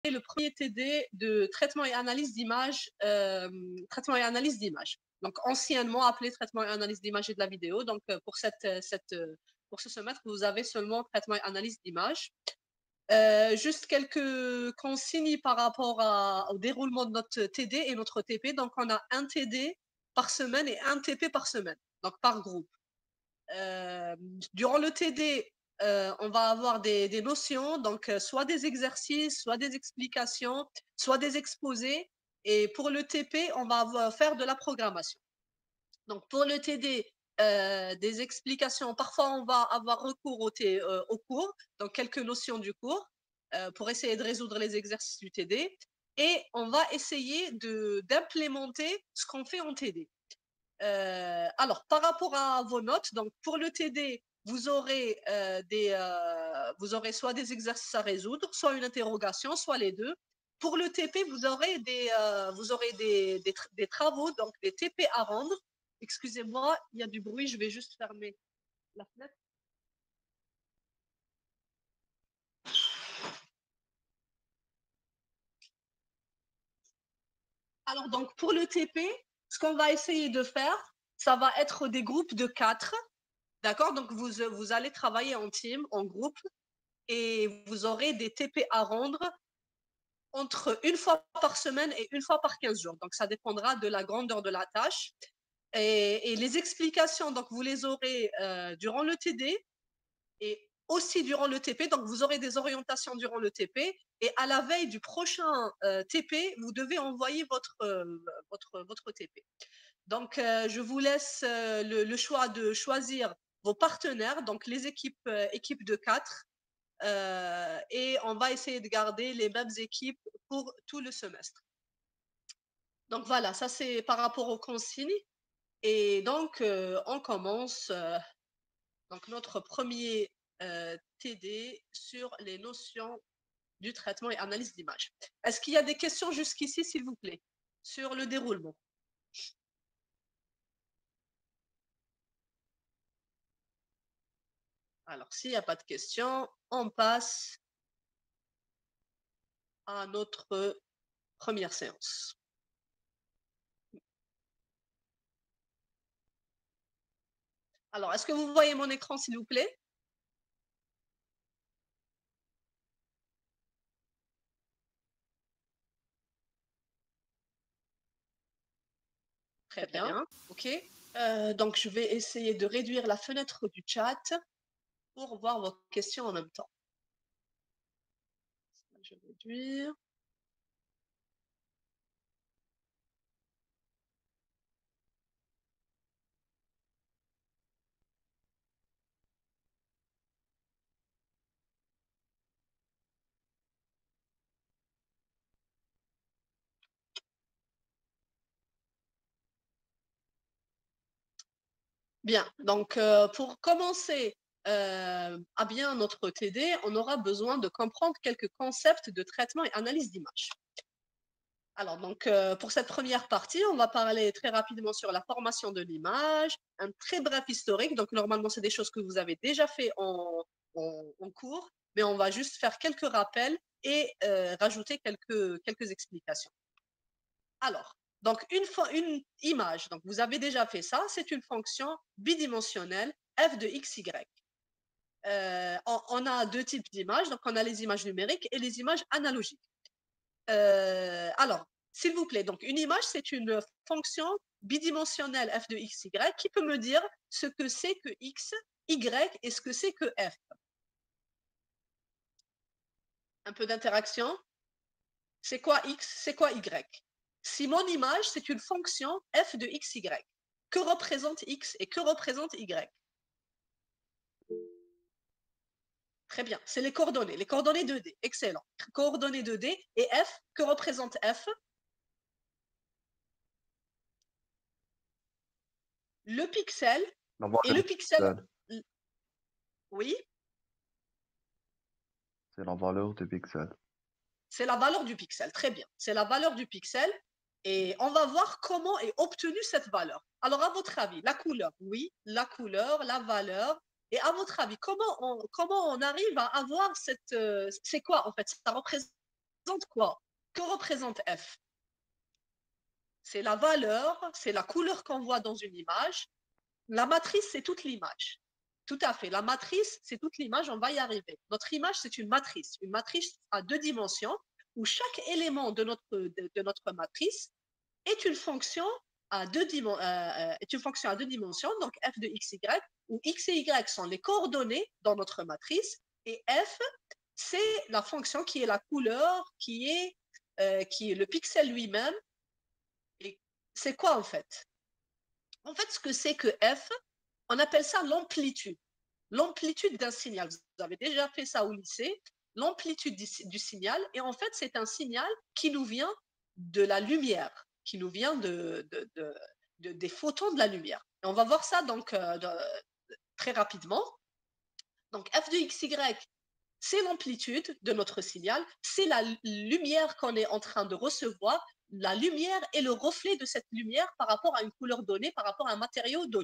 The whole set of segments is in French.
le premier TD de traitement et analyse d'images, donc anciennement appelé traitement et analyse d'images et de la vidéo. Donc pour ce semestre, vous avez seulement traitement et analyse d'images. Juste quelques consignes par rapport au déroulement de notre TD et notre TP. Donc on a un TD par semaine et un TP par semaine, donc par groupe. Durant le TD, on va avoir des notions, donc soit des exercices, soit des explications, soit des exposés. Et pour le TP, on va faire de la programmation. Donc pour le TD, des explications. Parfois, on va avoir recours au cours, donc quelques notions du cours, pour essayer de résoudre les exercices du TD. Et on va essayer d'implémenter ce qu'on fait en TD. Alors, par rapport à vos notes, donc pour le TD, vous aurez soit des exercices à résoudre, soit une interrogation, soit les deux. Pour le TP, vous aurez des travaux, donc des TP à rendre. Excusez-moi, il y a du bruit, je vais juste fermer la fenêtre. Alors, donc, pour le TP, ce qu'on va essayer de faire, ça va être des groupes de 4. D'accord? Donc, vous allez travailler en team, en groupe, et vous aurez des TP à rendre entre une fois par semaine et une fois par 15 jours. Donc, ça dépendra de la grandeur de la tâche. Et les explications, donc, vous les aurez durant le TD et aussi durant le TP. Donc, vous aurez des orientations durant le TP. Et à la veille du prochain TP, vous devez envoyer votre TP. Donc, je vous laisse le choix de choisir vos partenaires, donc les équipes de 4. Et on va essayer de garder les mêmes équipes pour tout le semestre. Donc voilà, ça c'est par rapport aux consignes. Et donc, on commence donc notre premier TD sur les notions du traitement et analyse d'image. Est-ce qu'il y a des questions jusqu'ici, s'il vous plaît, sur le déroulement? Alors, s'il n'y a pas de questions, on passe à notre première séance. Alors, est-ce que vous voyez mon écran, s'il vous plaît? Très bien, ok. Donc, je vais essayer de réduire la fenêtre du chat pour voir vos questions en même temps. Je vais réduire. Bien, donc pour commencer à bien notre TD, on aura besoin de comprendre quelques concepts de traitement et analyse d'image. Alors, donc, pour cette première partie, on va parler très rapidement sur la formation de l'image, un très bref historique. Donc, normalement, c'est des choses que vous avez déjà fait en cours, mais on va juste faire quelques rappels et rajouter quelques explications. Alors, donc, une image, donc vous avez déjà fait ça, c'est une fonction bidimensionnelle f de x, y. On a deux types d'images, donc on a les images numériques et les images analogiques. Alors, s'il vous plaît, donc une image, c'est une fonction bidimensionnelle f de x, y qui peut me dire ce que c'est que x, y et ce que c'est que f. Un peu d'interaction. C'est quoi x, c'est quoi y? Si mon image, c'est une fonction f de x, y, que représente x et que représente y? Très bien, c'est les coordonnées 2D, excellent. Coordonnées 2D et f, que représente f? Le pixel et le pixel. Oui, c'est la valeur du pixel. c'est la valeur du pixel, très bien. C'est la valeur du pixel et on va voir comment est obtenue cette valeur. Alors, à votre avis, la couleur, oui, la couleur, la valeur. Et à votre avis, comment on arrive à avoir cette... c'est quoi en fait? Ça représente quoi? Que représente F? C'est la valeur, c'est la couleur qu'on voit dans une image. La matrice, c'est toute l'image. Tout à fait. La matrice, c'est toute l'image, on va y arriver. Notre image, c'est une matrice à 2 dimensions, où chaque élément de notre matrice est une fonction à 2 dimensions, donc f de x, y, où x et y sont les coordonnées dans notre matrice, et f, c'est la fonction qui est la couleur, qui est le pixel lui-même. Et c'est quoi en fait? En fait, ce que c'est que f, on appelle ça l'amplitude. L'amplitude d'un signal. Vous avez déjà fait ça au lycée. L'amplitude du signal. Et en fait, c'est un signal qui nous vient de la lumière, qui nous vient des photons de la lumière. Et on va voir ça donc très rapidement. Donc, f de xy, c'est l'amplitude de notre signal, c'est la lumière qu'on est en train de recevoir. La lumière est le reflet de cette lumière par rapport à une couleur donnée, par rapport à un matériau donné.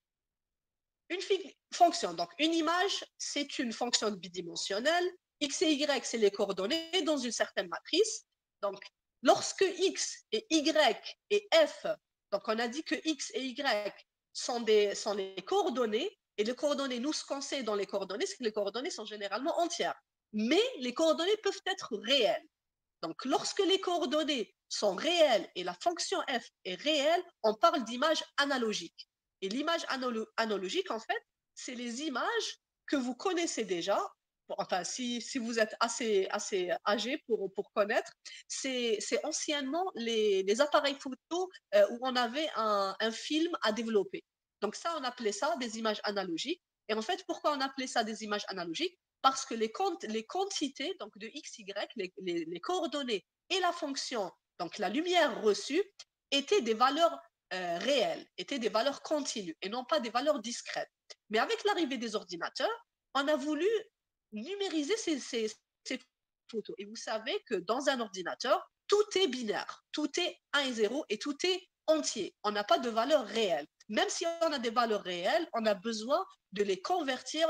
Une fonction, donc une image, c'est une fonction bidimensionnelle. X et Y, c'est les coordonnées dans une certaine matrice. Donc, lorsque X et Y et F, donc on a dit que X et Y sont les coordonnées, et les coordonnées, nous, ce qu'on sait dans les coordonnées, c'est que les coordonnées sont généralement entières. Mais les coordonnées peuvent être réelles. Donc, lorsque les coordonnées sont réelles et la fonction f est réelle, on parle d'image analogique. Et l'image analogique, en fait, c'est les images que vous connaissez déjà. Enfin, si vous êtes assez âgé pour connaître, c'est anciennement les appareils photo où on avait un film à développer. Donc ça, on appelait ça des images analogiques. Et en fait, pourquoi on appelait ça des images analogiques? Parce que les quantités donc de x, y, les coordonnées et la fonction, donc la lumière reçue, étaient des valeurs réelles, étaient des valeurs continues et non pas des valeurs discrètes. Mais avec l'arrivée des ordinateurs, on a voulu numériser ces photos. Et vous savez que dans un ordinateur, tout est binaire, tout est 1 et 0 et tout est entier. On n'a pas de valeur réelle. Même si on a des valeurs réelles, on a besoin de les convertir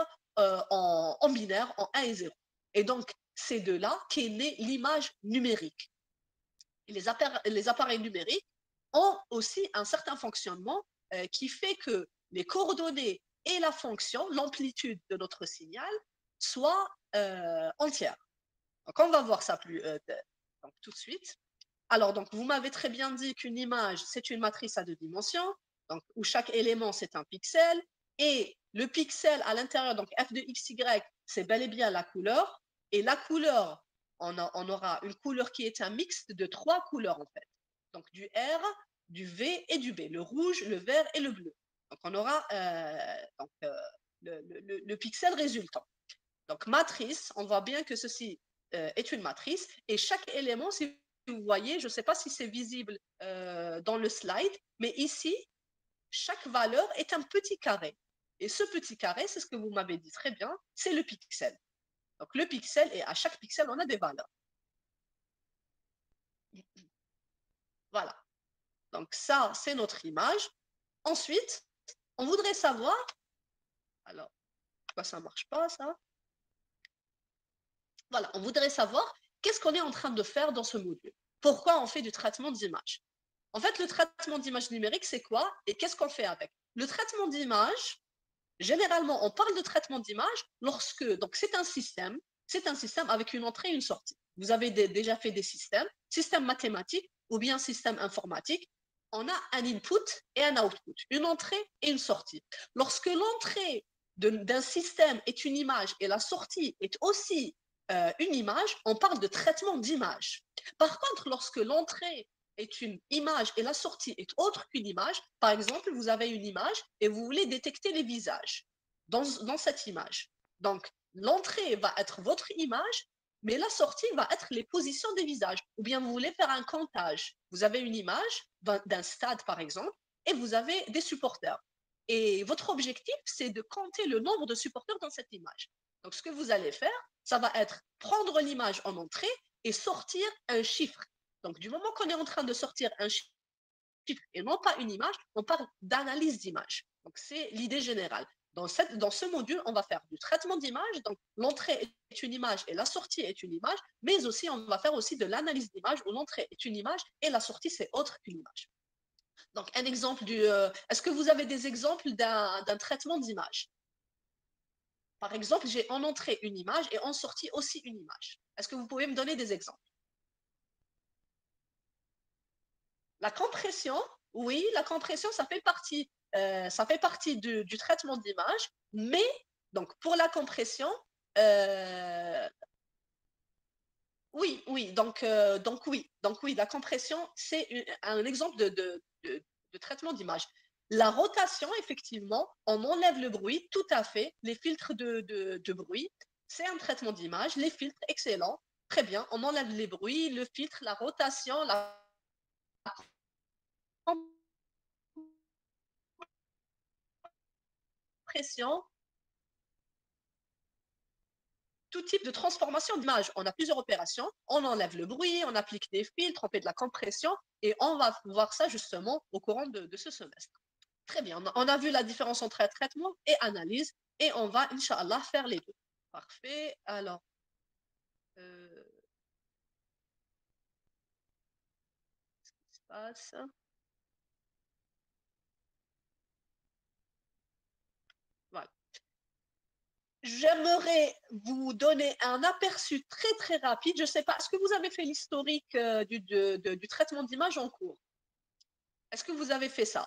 en binaire, en 1 et 0. Et donc, c'est de là qu'est née l'image numérique. Et les appareils numériques ont aussi un certain fonctionnement qui fait que les coordonnées et la fonction, l'amplitude de notre signal, soient entières. Donc, on va voir ça donc, tout de suite. Alors, donc, vous m'avez très bien dit qu'une image, c'est une matrice à 2 dimensions, donc, où chaque élément, c'est un pixel, et le pixel à l'intérieur, donc f de xy, c'est bel et bien la couleur, et la couleur, on aura une couleur qui est un mixte de 3 couleurs, en fait. Donc, du R, du V et du B, le rouge, le vert et le bleu. Donc, on aura le pixel résultant. Donc, matrice, on voit bien que ceci est une matrice, et chaque élément, si vous voyez, je ne sais pas si c'est visible dans le slide, mais ici, chaque valeur est un petit carré. Et ce petit carré, c'est ce que vous m'avez dit très bien, c'est le pixel. Donc le pixel, et à chaque pixel, on a des valeurs. Voilà. Donc ça, c'est notre image. Ensuite, on voudrait savoir, alors, pourquoi ça ne marche pas, ça? Voilà, on voudrait savoir qu'est-ce qu'on est en train de faire dans ce module. Pourquoi on fait du traitement d'image? En fait, le traitement d'image numérique, c'est quoi et qu'est-ce qu'on fait avec? Le traitement d'image, généralement, on parle de traitement d'image lorsque, donc c'est un système avec une entrée et une sortie. Vous avez déjà fait des systèmes mathématiques ou bien système informatique. On a un input et un output, une entrée et une sortie. Lorsque l'entrée d'un système est une image et la sortie est aussi une image, on parle de traitement d'image. Par contre, lorsque l'entrée est une image et la sortie est autre qu'une image, par exemple, vous avez une image et vous voulez détecter les visages dans cette image. Donc, l'entrée va être votre image, mais la sortie va être les positions des visages. Ou bien vous voulez faire un comptage. Vous avez une image d'un stade, par exemple, et vous avez des supporters. Et votre objectif, c'est de compter le nombre de supporters dans cette image. Donc, ce que vous allez faire, ça va être prendre l'image en entrée et sortir un chiffre. Donc, du moment qu'on est en train de sortir un chiffre et non pas une image, on parle d'analyse d'image. Donc, c'est l'idée générale. Dans ce module, on va faire du traitement d'image. Donc, l'entrée est une image et la sortie est une image, mais aussi, on va faire aussi de l'analyse d'image où l'entrée est une image et la sortie, c'est autre qu'une image. Donc, un exemple est-ce que vous avez des exemples d'un traitement d'image? Par exemple, j'ai en entrée une image et en sortie aussi une image. Est-ce que vous pouvez me donner des exemples? La compression, oui, la compression, ça fait partie du traitement d'image, mais donc pour la compression, oui, oui, donc oui, la compression, c'est un exemple de traitement d'image. La rotation, effectivement, on enlève le bruit, tout à fait. Les filtres de bruit, c'est un traitement d'image. Les filtres, excellent, très bien. On enlève les bruits, le filtre, la rotation, la compression, tout type de transformation d'image. On a plusieurs opérations. On enlève le bruit, on applique des filtres, on fait de la compression et on va voir ça justement au courant de ce semestre. Très bien. On a vu la différence entre traitement et analyse et on va, Inch'Allah, faire les deux. Parfait. Alors, qu'est-ce qui se passe? Voilà. J'aimerais vous donner un aperçu très très rapide. Je ne sais pas, est-ce que vous avez fait l'historique du traitement d'image en cours? Est-ce que vous avez fait ça?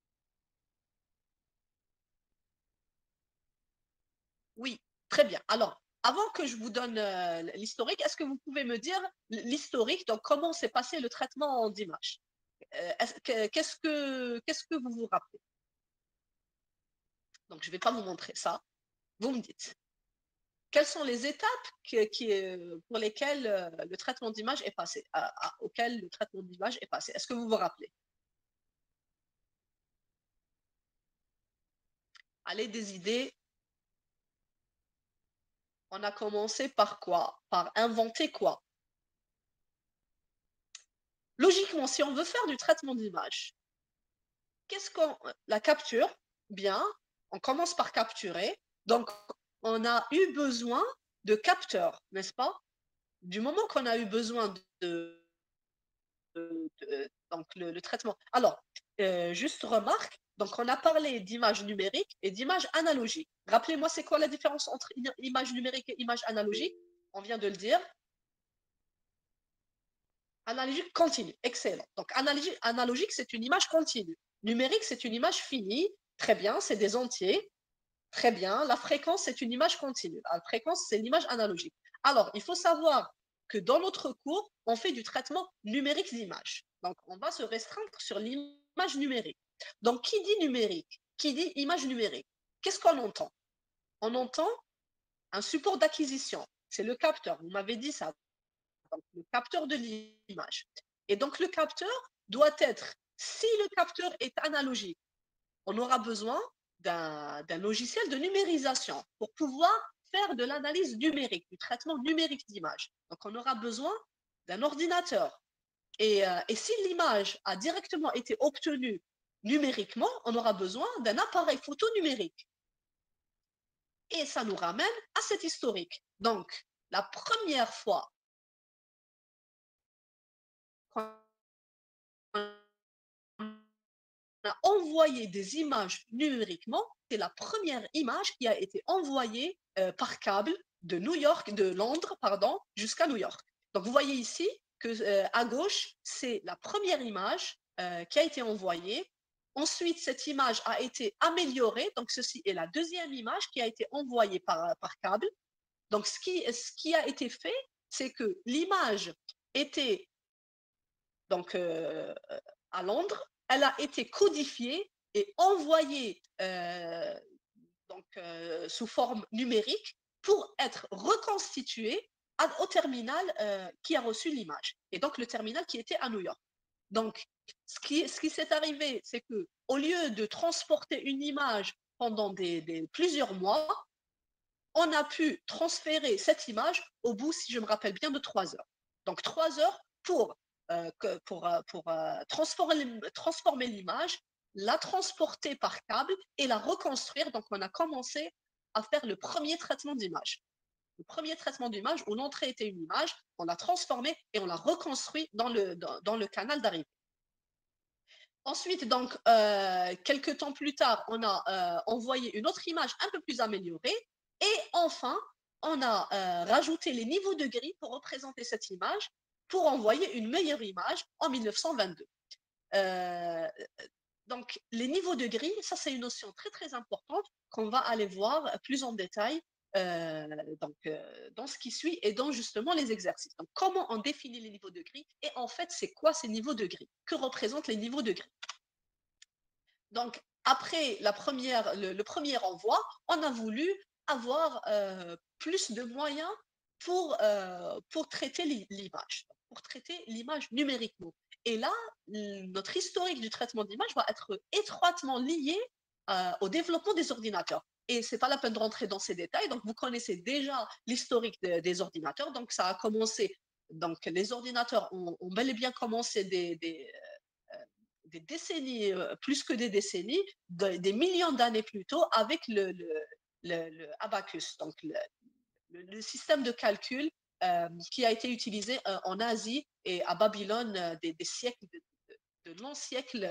Oui, très bien. Alors, avant que je vous donne l'historique, est-ce que vous pouvez me dire l'historique, donc comment s'est passé le traitement d'image? Qu'est-ce que vous vous rappelez? Donc, je ne vais pas vous montrer ça. Vous me dites. Quelles sont les étapes pour lesquelles le traitement d'image est passé, auquel le traitement d'image est passé? Est-ce que vous vous rappelez? Allez, des idées. On a commencé par quoi? Par inventer quoi? Logiquement, si on veut faire du traitement d'image, qu'est-ce qu'on la capture? Bien, on commence par capturer. Donc, on a eu besoin de capteurs, n'est-ce pas? Du moment qu'on a eu besoin donc le traitement. Alors, juste remarque, donc on a parlé d'image numérique et d'image analogique. Rappelez-moi, c'est quoi la différence entre image numérique et image analogique? On vient de le dire. Analogique continue, excellent. Donc analogique, c'est une image continue. Numérique, c'est une image finie. Très bien, c'est des entiers. Très bien. La fréquence, c'est une image continue. La fréquence, c'est l'image analogique. Alors, il faut savoir que dans notre cours, on fait du traitement numérique d'image. Donc, on va se restreindre sur l'image numérique. Donc, qui dit numérique? Qui dit image numérique? Qu'est-ce qu'on entend? On entend un support d'acquisition. C'est le capteur. Vous m'avez dit ça. Donc, le capteur de l'image. Et donc, le capteur doit être, si le capteur est analogique, on aura besoin d'un logiciel de numérisation pour pouvoir faire de l'analyse numérique, du traitement numérique d'image. Donc, on aura besoin d'un ordinateur. Et si l'image a directement été obtenue numériquement, on aura besoin d'un appareil photo numérique. Et ça nous ramène à cet historique. Donc, la première fois qu'on a envoyé des images numériquement, c'est la première image qui a été envoyée par câble de New York, de Londres, pardon, jusqu'à New York. Donc vous voyez ici que à gauche, c'est la première image qui a été envoyée. Ensuite, cette image a été améliorée. Donc ceci est la deuxième image qui a été envoyée par câble. Donc ce qui a été fait, c'est que l'image était donc à Londres, elle a été codifiée et envoyée sous forme numérique pour être reconstituée au terminal qui a reçu l'image. Et donc le terminal qui était à New York. Donc ce qui s'est arrivé, c'est que au lieu de transporter une image pendant plusieurs mois, on a pu transférer cette image au bout, si je me rappelle bien, de 3 heures. Donc 3 heures pour transformer l'image la transporter par câble et la reconstruire. Donc, on a commencé à faire le premier traitement d'image. Le premier traitement d'image où l'entrée était une image, on l'a transformée et on l'a reconstruit dans le canal d'arrivée. Ensuite, donc, quelques temps plus tard, on a envoyé une autre image un peu plus améliorée. Et enfin, on a rajouté les niveaux de gris pour représenter cette image, pour envoyer une meilleure image en 1922. Donc, les niveaux de gris, ça c'est une notion très très importante qu'on va aller voir plus en détail dans ce qui suit et dans justement les exercices. Donc, comment on définit les niveaux de gris et en fait, c'est quoi ces niveaux de gris? Que représentent les niveaux de gris? Donc, après le premier envoi, on a voulu avoir plus de moyens pour traiter l'image, pour traiter l'image numériquement. Et là, notre historique du traitement d'image va être étroitement lié au développement des ordinateurs. Et ce n'est pas la peine de rentrer dans ces détails. Donc, vous connaissez déjà l'historique des ordinateurs. Donc, ça a commencé. Donc, les ordinateurs ont bel et bien commencé des décennies, plus que des décennies, des millions d'années plus tôt, avec le abacus, donc le système de calcul qui a été utilisé en Asie et à Babylone des siècles, de longs siècles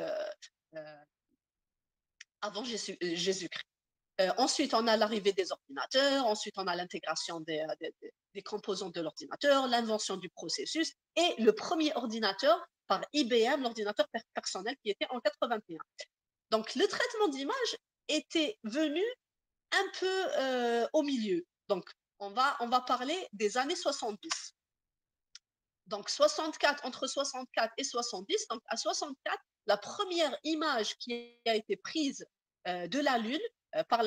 avant Jésus-Christ. Ensuite, on a l'arrivée des ordinateurs, ensuite on a l'intégration des composants de l'ordinateur, l'invention du processus et le premier ordinateur par IBM, l'ordinateur personnel qui était en 81. Donc, le traitement d'image était venu un peu au milieu. Donc, on va parler des années 70. Donc, 64, entre 64 et 70, donc à 64, la première image qui a été prise de la Lune par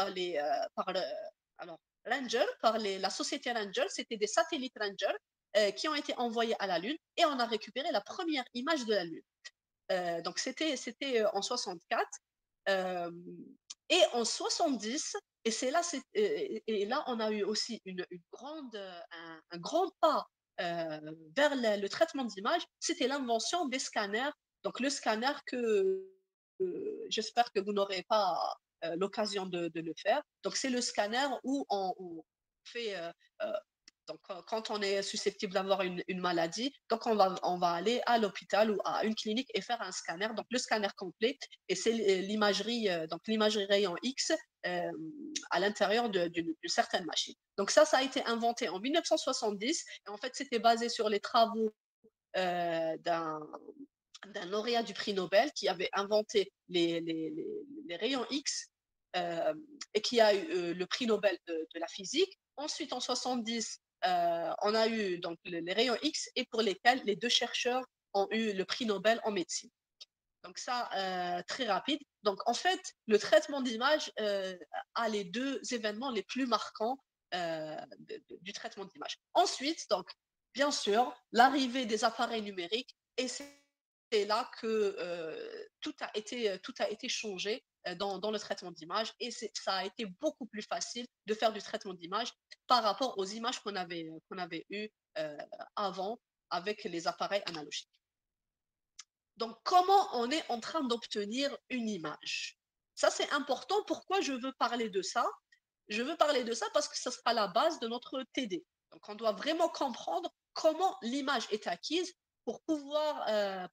la société Ranger, c'était des satellites Ranger qui ont été envoyés à la Lune et on a récupéré la première image de la Lune. Donc, c'était en 64. Et en 70, et c'est là, et là, on a eu aussi un grand pas vers le traitement d'image, c'était l'invention des scanners. Donc, le scanner que j'espère que vous n'aurez pas l'occasion de le faire. Donc, c'est le scanner où on fait donc, quand on est susceptible d'avoir une maladie, donc on va aller à l'hôpital ou à une clinique et faire un scanner, donc le scanner complet, et c'est l'imagerie, donc l'imagerie rayon X à l'intérieur d'une certaine machine. Donc ça a été inventé en 1970, et en fait, c'était basé sur les travaux d'un lauréat du prix Nobel qui avait inventé les rayons X et qui a eu le prix Nobel de la physique. Ensuite, en 70, on a eu donc les rayons X et pour lesquels les deux chercheurs ont eu le prix Nobel en médecine. Donc ça, très rapide. Donc en fait, le traitement d'image a les deux événements les plus marquants du traitement d'image. Ensuite, donc, bien sûr, l'arrivée des appareils numériques et c'est là que tout a été changé dans le traitement d'image et ça a été beaucoup plus facile de faire du traitement d'image par rapport aux images qu'on avait eues avant avec les appareils analogiques. Donc, comment on est en train d'obtenir une image? Ça, c'est important. Pourquoi je veux parler de ça? Je veux parler de ça parce que ça sera la base de notre TD. Donc, on doit vraiment comprendre comment l'image est acquise pour pouvoir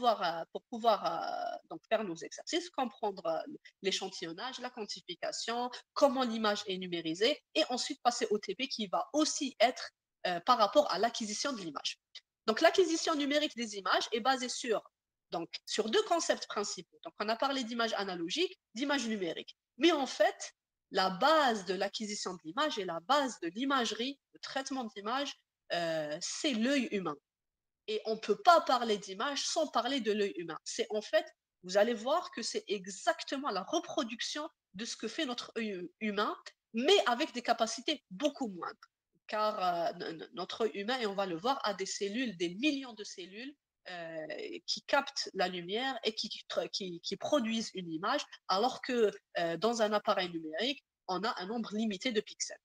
donc faire nos exercices, comprendre l'échantillonnage, la quantification, comment l'image est numérisée, et ensuite passer au TP qui va aussi être par rapport à l'acquisition de l'image. Donc, l'acquisition numérique des images est basée sur deux concepts principaux. Donc, on a parlé d'image analogique, d'image numérique. Mais en fait, la base de l'acquisition de l'image et la base de l'imagerie, le traitement d'image, c'est l'œil humain. Et on ne peut pas parler d'image sans parler de l'œil humain. C'est en fait, vous allez voir que c'est exactement la reproduction de ce que fait notre œil humain, mais avec des capacités beaucoup moindres. Car notre œil humain, et on va le voir, a des cellules, des millions de cellules qui captent la lumière et qui produisent une image, alors que dans un appareil numérique, on a un nombre limité de pixels.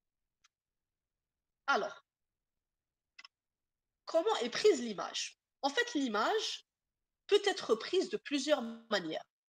Alors, comment est prise l'image? En fait, l'image peut être prise de plusieurs manières.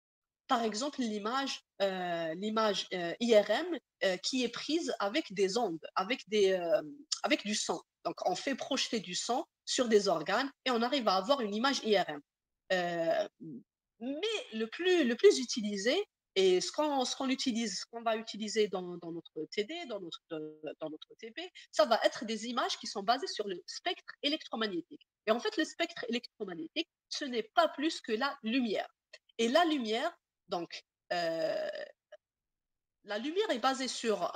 par exemple, l'image IRM qui est prise avec des ondes, avec du son. Donc, on fait projeter du son sur des organes et on arrive à avoir une image IRM. Euh, mais le plus utilisé, et ce qu'on va utiliser dans notre TD, dans notre TP, ça va être des images qui sont basées sur le spectre électromagnétique. Et en fait, le spectre électromagnétique, ce n'est pas plus que la lumière. Et la lumière, donc, euh, la lumière est basée sur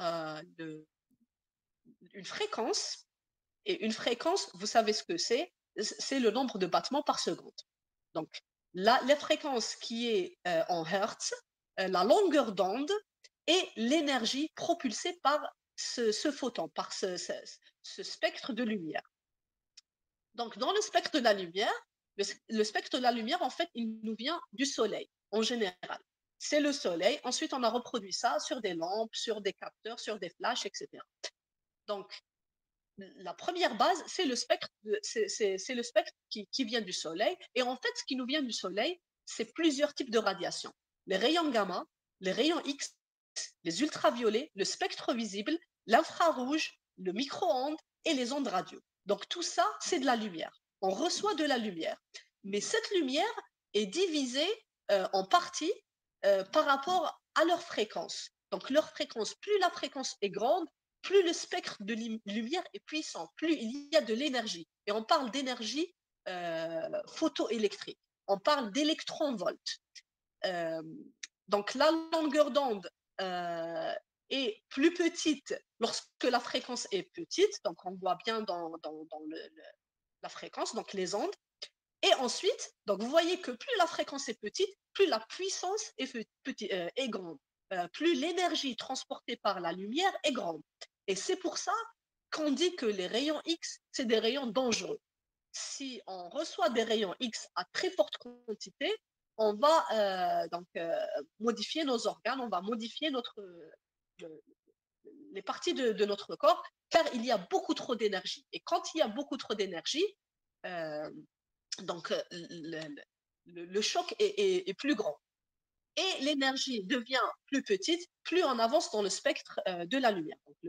une fréquence, et une fréquence, vous savez ce que c'est le nombre de battements par seconde. Donc, la fréquence qui est en Hertz, la longueur d'onde et l'énergie propulsée par ce photon, par ce spectre de lumière. Donc, dans le spectre de la lumière, le spectre de la lumière, en fait, il nous vient du soleil, en général. C'est le soleil. Ensuite, on a reproduit ça sur des lampes, sur des capteurs, sur des flashs, etc. Donc, la première base, c'est le spectre, c'est le spectre qui vient du soleil. Et en fait, ce qui nous vient du soleil, c'est plusieurs types de radiations. Les rayons gamma, les rayons X, les ultraviolets, le spectre visible, l'infrarouge, le micro-ondes et les ondes radio. Donc tout ça, c'est de la lumière. On reçoit de la lumière. Mais cette lumière est divisée en parties par rapport à leur fréquence. Donc leur fréquence, plus la fréquence est grande, plus le spectre de lumière est puissant, plus il y a de l'énergie. Et on parle d'énergie photoélectrique. On parle d'électronvolts. Euh, donc la longueur d'onde est plus petite lorsque la fréquence est petite. Donc on voit bien dans la fréquence, donc les ondes. Et ensuite, donc vous voyez que plus la fréquence est petite, plus la puissance est grande. Plus l'énergie transportée par la lumière est grande. Et c'est pour ça qu'on dit que les rayons X, c'est des rayons dangereux. Si on reçoit des rayons X à très forte quantité, on va modifier nos organes, on va modifier les parties de notre corps, car il y a beaucoup trop d'énergie. Et quand il y a beaucoup trop d'énergie, donc le choc est plus grand. Et l'énergie devient plus petite, plus on avance dans le spectre de la lumière. Donc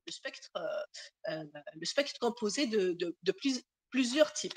le spectre composé de plusieurs types.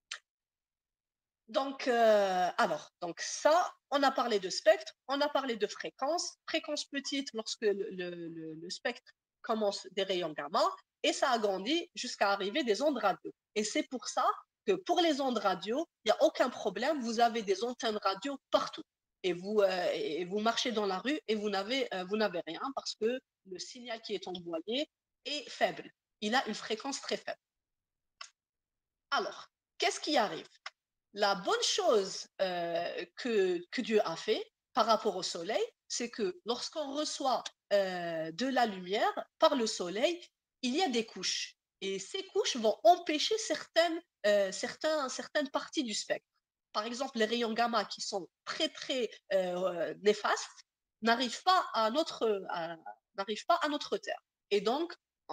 Donc, donc ça, on a parlé de spectre, on a parlé de fréquence. Fréquence petite lorsque le spectre commence des rayons gamma, et ça agrandit jusqu'à arriver des ondes radio. Et c'est pour ça que pour les ondes radio, il n'y a aucun problème, vous avez des antennes radio partout. Et vous marchez dans la rue et vous n'avez rien parce que le signal qui est envoyé est faible. Il a une fréquence très faible. Alors, qu'est-ce qui arrive? La bonne chose que Dieu a fait par rapport au soleil, c'est que lorsqu'on reçoit de la lumière par le soleil, il y a des couches. Et ces couches vont empêcher certaines parties du spectre. Par exemple, les rayons gamma qui sont très, très néfastes n'arrivent pas à notre Terre. Et donc,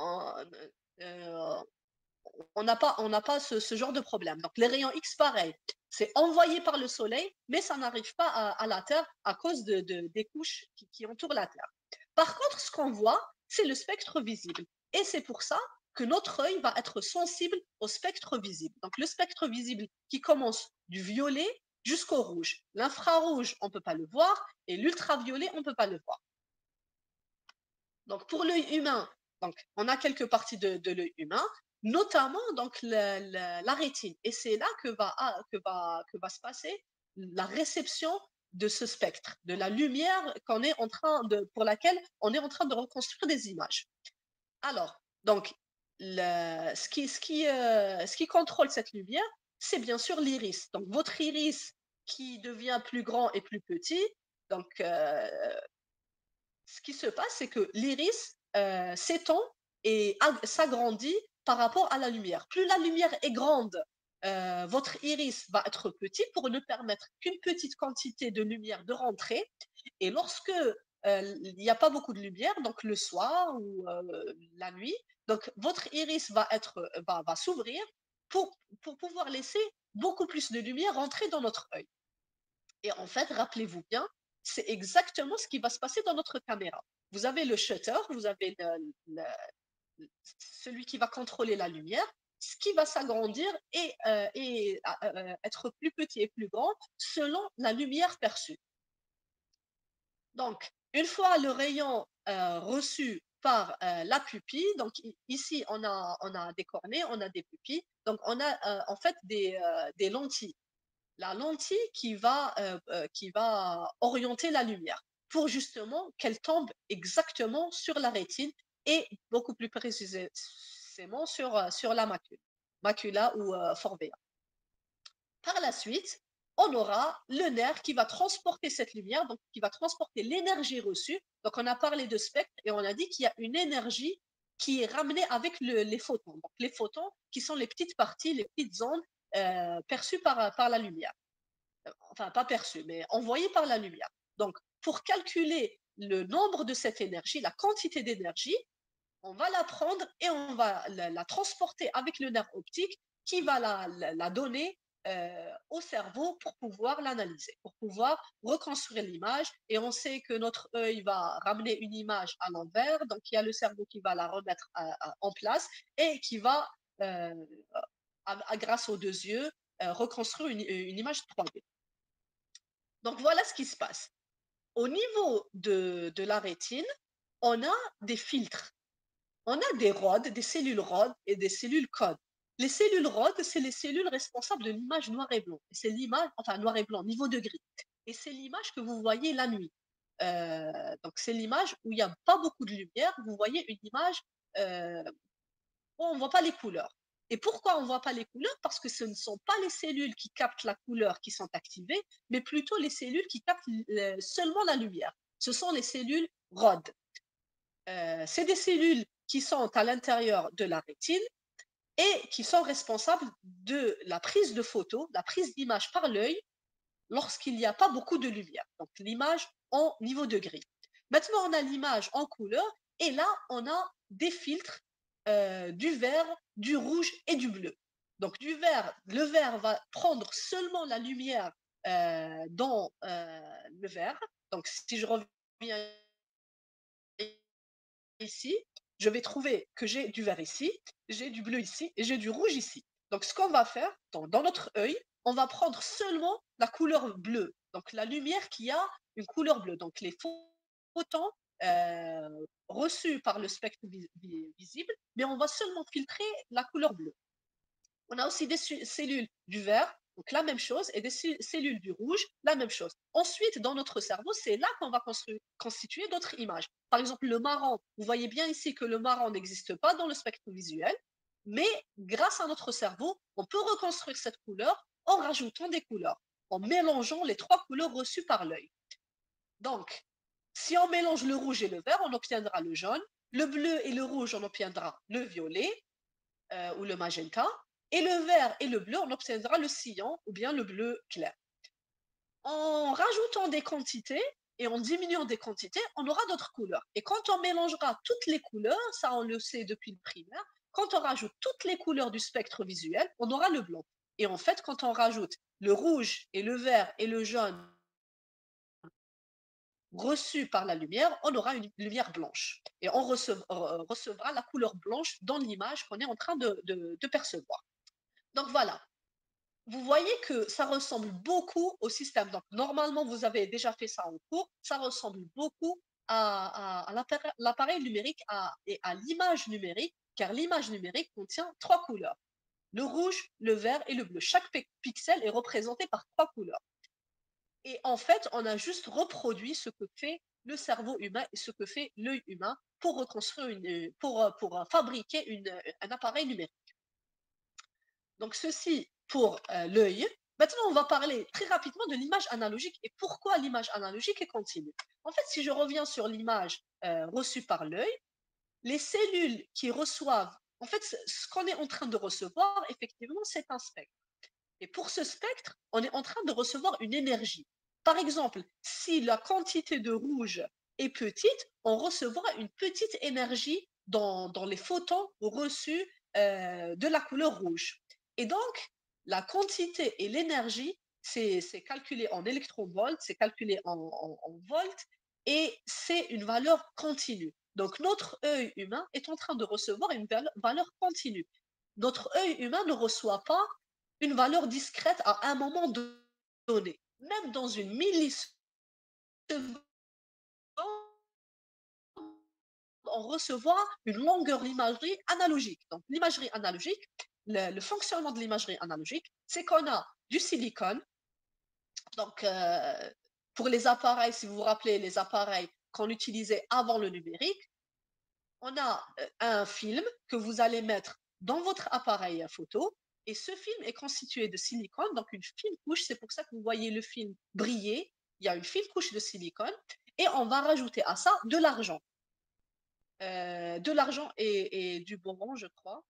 on n'a pas ce genre de problème. Donc les rayons X, pareil, c'est envoyé par le soleil, mais ça n'arrive pas à la Terre à cause des couches qui entourent la Terre. Par contre, ce qu'on voit, c'est le spectre visible. Et c'est pour ça que notre œil va être sensible au spectre visible. Donc le spectre visible qui commence du violet jusqu'au rouge. L'infrarouge, on ne peut pas le voir, et l'ultraviolet, on ne peut pas le voir. Donc pour l'œil humain, donc, on a quelques parties de l'œil humain, notamment donc la rétine. Et c'est là que va se passer la réception de ce spectre, de la lumière pour laquelle on est en train de reconstruire des images. Alors, donc, ce qui contrôle cette lumière, c'est bien sûr l'iris. Donc, votre iris qui devient plus grand et plus petit, donc, ce qui se passe, c'est que l'iris s'étend et s'agrandit par rapport à la lumière. Plus la lumière est grande, votre iris va être petit pour ne permettre qu'une petite quantité de lumière de rentrer. Et lorsque il n'y a pas beaucoup de lumière, donc le soir ou la nuit, donc votre iris va s'ouvrir pour pouvoir laisser beaucoup plus de lumière rentrer dans notre œil. Et en fait, rappelez-vous bien c'est exactement ce qui va se passer dans notre caméra. Vous avez le shutter, vous avez celui qui va contrôler la lumière, ce qui va s'agrandir et être plus petit et plus grand selon la lumière perçue. Donc, une fois le rayon reçu par la pupille, donc ici on a des cornées, on a des pupilles, donc on a en fait des lentilles. La lentille qui va orienter la lumière pour justement qu'elle tombe exactement sur la rétine et beaucoup plus précisément sur la macula ou fovéa. Par la suite, on aura le nerf qui va transporter cette lumière, donc qui va transporter l'énergie reçue. Donc on a parlé de spectre et on a dit qu'il y a une énergie qui est ramenée avec les photons. Donc les photons qui sont les petites parties, les petites ondes perçues par la lumière. Enfin, pas perçues, mais envoyées par la lumière. Donc pour calculer le nombre de cette énergie, la quantité d'énergie, on va la prendre et on va la transporter avec le nerf optique qui va la donner au cerveau pour pouvoir l'analyser, pour pouvoir reconstruire l'image. Et on sait que notre œil va ramener une image à l'envers, donc il y a le cerveau qui va la remettre en place et qui va, grâce aux deux yeux, reconstruire une image 3D. Donc voilà ce qui se passe. Au niveau de la rétine, on a des filtres. On a des ROD, des cellules ROD et des cellules COD. Les cellules ROD, c'est les cellules responsables de l'image noir et blanc. C'est l'image, enfin noir et blanc, niveau de gris. Et c'est l'image que vous voyez la nuit. Donc c'est l'image où il n'y a pas beaucoup de lumière. Vous voyez une image où on ne voit pas les couleurs. Et pourquoi on ne voit pas les couleurs? Parce que ce ne sont pas les cellules qui captent la couleur qui sont activées, mais plutôt les cellules qui captent seulement la lumière. Ce sont les cellules ROD. C'est des cellules qui sont à l'intérieur de la rétine et qui sont responsables de la prise de photos, la prise d'image par l'œil lorsqu'il n'y a pas beaucoup de lumière. Donc l'image en niveau de gris. Maintenant, on a l'image en couleur et là, on a des filtres du vert, du rouge et du bleu. Donc le vert va prendre seulement la lumière dans le vert. Donc si je reviens ici, je vais trouver que j'ai du vert ici, j'ai du bleu ici et j'ai du rouge ici. Donc, ce qu'on va faire dans notre œil, on va prendre seulement la couleur bleue, donc la lumière qui a une couleur bleue. Donc, les photons reçus par le spectre visible, mais on va seulement filtrer la couleur bleue. On a aussi des cellules du vert, donc la même chose, et des cellules du rouge, la même chose. Ensuite, dans notre cerveau, c'est là qu'on va constituer d'autres images. Par exemple, le marron, vous voyez bien ici que le marron n'existe pas dans le spectre visuel, mais grâce à notre cerveau, on peut reconstruire cette couleur en rajoutant des couleurs, en mélangeant les trois couleurs reçues par l'œil. Donc, si on mélange le rouge et le vert, on obtiendra le jaune, le bleu et le rouge, on obtiendra le violet ou le magenta, et le vert et le bleu, on obtiendra le cyan ou bien le bleu clair. En rajoutant des quantités et en diminuant des quantités, on aura d'autres couleurs. Et quand on mélangera toutes les couleurs, ça on le sait depuis le primaire, quand on rajoute toutes les couleurs du spectre visuel, on aura le blanc. Et en fait, quand on rajoute le rouge et le vert et le jaune reçus par la lumière, on aura une lumière blanche. Et on recevra la couleur blanche dans l'image qu'on est en train de percevoir. Donc voilà, vous voyez que ça ressemble beaucoup au système. Donc normalement, vous avez déjà fait ça en cours, ça ressemble beaucoup à l'appareil numérique et à l'image numérique, car l'image numérique contient trois couleurs, le rouge, le vert et le bleu. Chaque pixel est représenté par trois couleurs. Et en fait, on a juste reproduit ce que fait le cerveau humain et ce que fait l'œil humain pour reconstruire pour fabriquer un appareil numérique. Donc ceci pour l'œil. Maintenant, on va parler très rapidement de l'image analogique et pourquoi l'image analogique est continue. En fait, si je reviens sur l'image reçue par l'œil, les cellules qui reçoivent, en fait, ce qu'on est en train de recevoir, effectivement, c'est un spectre. Et pour ce spectre, on est en train de recevoir une énergie. Par exemple, si la quantité de rouge est petite, on recevra une petite énergie dans les photons reçus de la couleur rouge. Et donc, la quantité et l'énergie c'est calculé en électronvolts, c'est calculé en volts, et c'est une valeur continue. Donc notre œil humain est en train de recevoir une valeur continue. Notre œil humain ne reçoit pas une valeur discrète à un moment donné. Même dans une milliseconde, on recevra une longueur d'imagerie analogique. Donc l'imagerie analogique, le fonctionnement de l'imagerie analogique, c'est qu'on a du silicone. Donc pour les appareils, si vous vous rappelez les appareils qu'on utilisait avant le numérique, on a un film que vous allez mettre dans votre appareil photo, et ce film est constitué de silicone, donc une fine couche. C'est pour ça que vous voyez le film briller. Il y a une fine couche de silicone, et on va rajouter à ça de l'argent et du boron, je crois.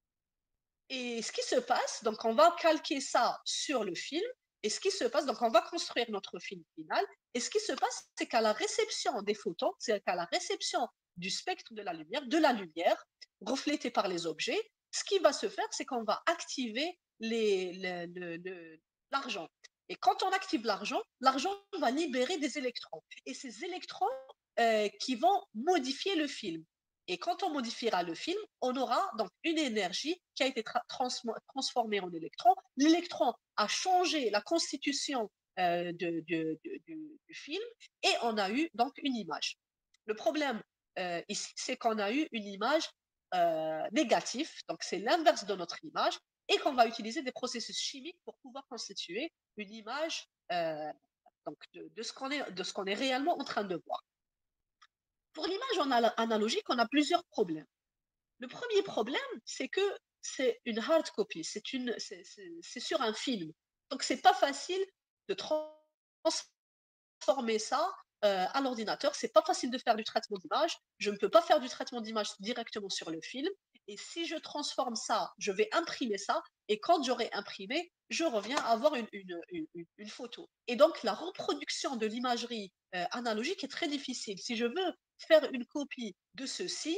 Et ce qui se passe, donc on va calquer ça sur le film, et ce qui se passe, donc on va construire notre film final, et ce qui se passe, c'est qu'à la réception des photons, c'est qu'à la réception du spectre de la lumière reflétée par les objets, ce qui va se faire, c'est qu'on va activer l'argent. Et quand on active l'argent va libérer des électrons. Et ces électrons qui vont modifier le film. Et quand on modifiera le film, on aura donc une énergie qui a été transformée en électron. L'électron a changé la constitution du film, et on a eu donc une image. Le problème ici, c'est qu'on a eu une image négative, donc c'est l'inverse de notre image, et qu'on va utiliser des processus chimiques pour pouvoir constituer une image donc de ce qu'on est réellement en train de voir. Pour l'image analogique, on a plusieurs problèmes. Le premier problème, c'est que c'est une hard copy, c'est sur un film. Donc, c'est pas facile de transformer ça à l'ordinateur. C'est pas facile de faire du traitement d'image. Je ne peux pas faire du traitement d'image directement sur le film. Et si je transforme ça, je vais imprimer ça. Et quand j'aurai imprimé, je reviens avoir une photo. Et donc, la reproduction de l'imagerie analogique est très difficile. Si je veux faire une copie de ceci,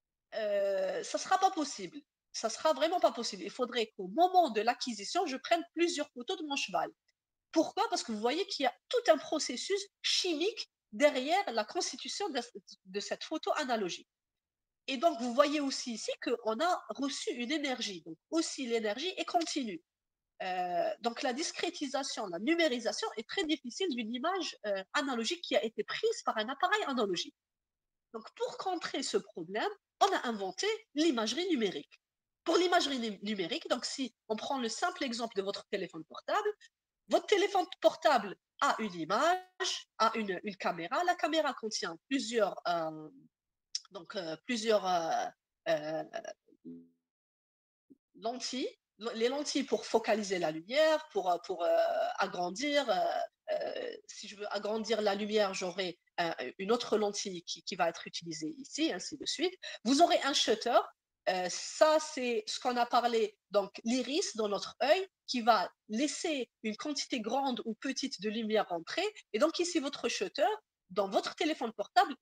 ça sera pas possible. Ça sera vraiment pas possible. Il faudrait qu'au moment de l'acquisition, je prenne plusieurs photos de mon cheval. Pourquoi? Parce que vous voyez qu'il y a tout un processus chimique derrière la constitution de cette photo analogique. Et donc, vous voyez aussi ici qu'on a reçu une énergie. Donc, aussi, l'énergie est continue. Donc, la discrétisation, la numérisation est très difficile d'une image analogique qui a été prise par un appareil analogique. Donc, pour contrer ce problème, on a inventé l'imagerie numérique. Pour l'imagerie numérique, donc si on prend le simple exemple de votre téléphone portable, votre téléphone portable a une image, a une caméra. La caméra contient plusieurs lentilles. Les lentilles pour focaliser la lumière, pour agrandir. Si je veux agrandir la lumière, j'aurai une autre lentille qui va être utilisée ici, ainsi de suite. Vous aurez un shutter. Ça, c'est ce qu'on a parlé, donc l'iris dans notre œil, qui va laisser une quantité grande ou petite de lumière entrer. Et donc ici, votre shutter, dans votre téléphone portable,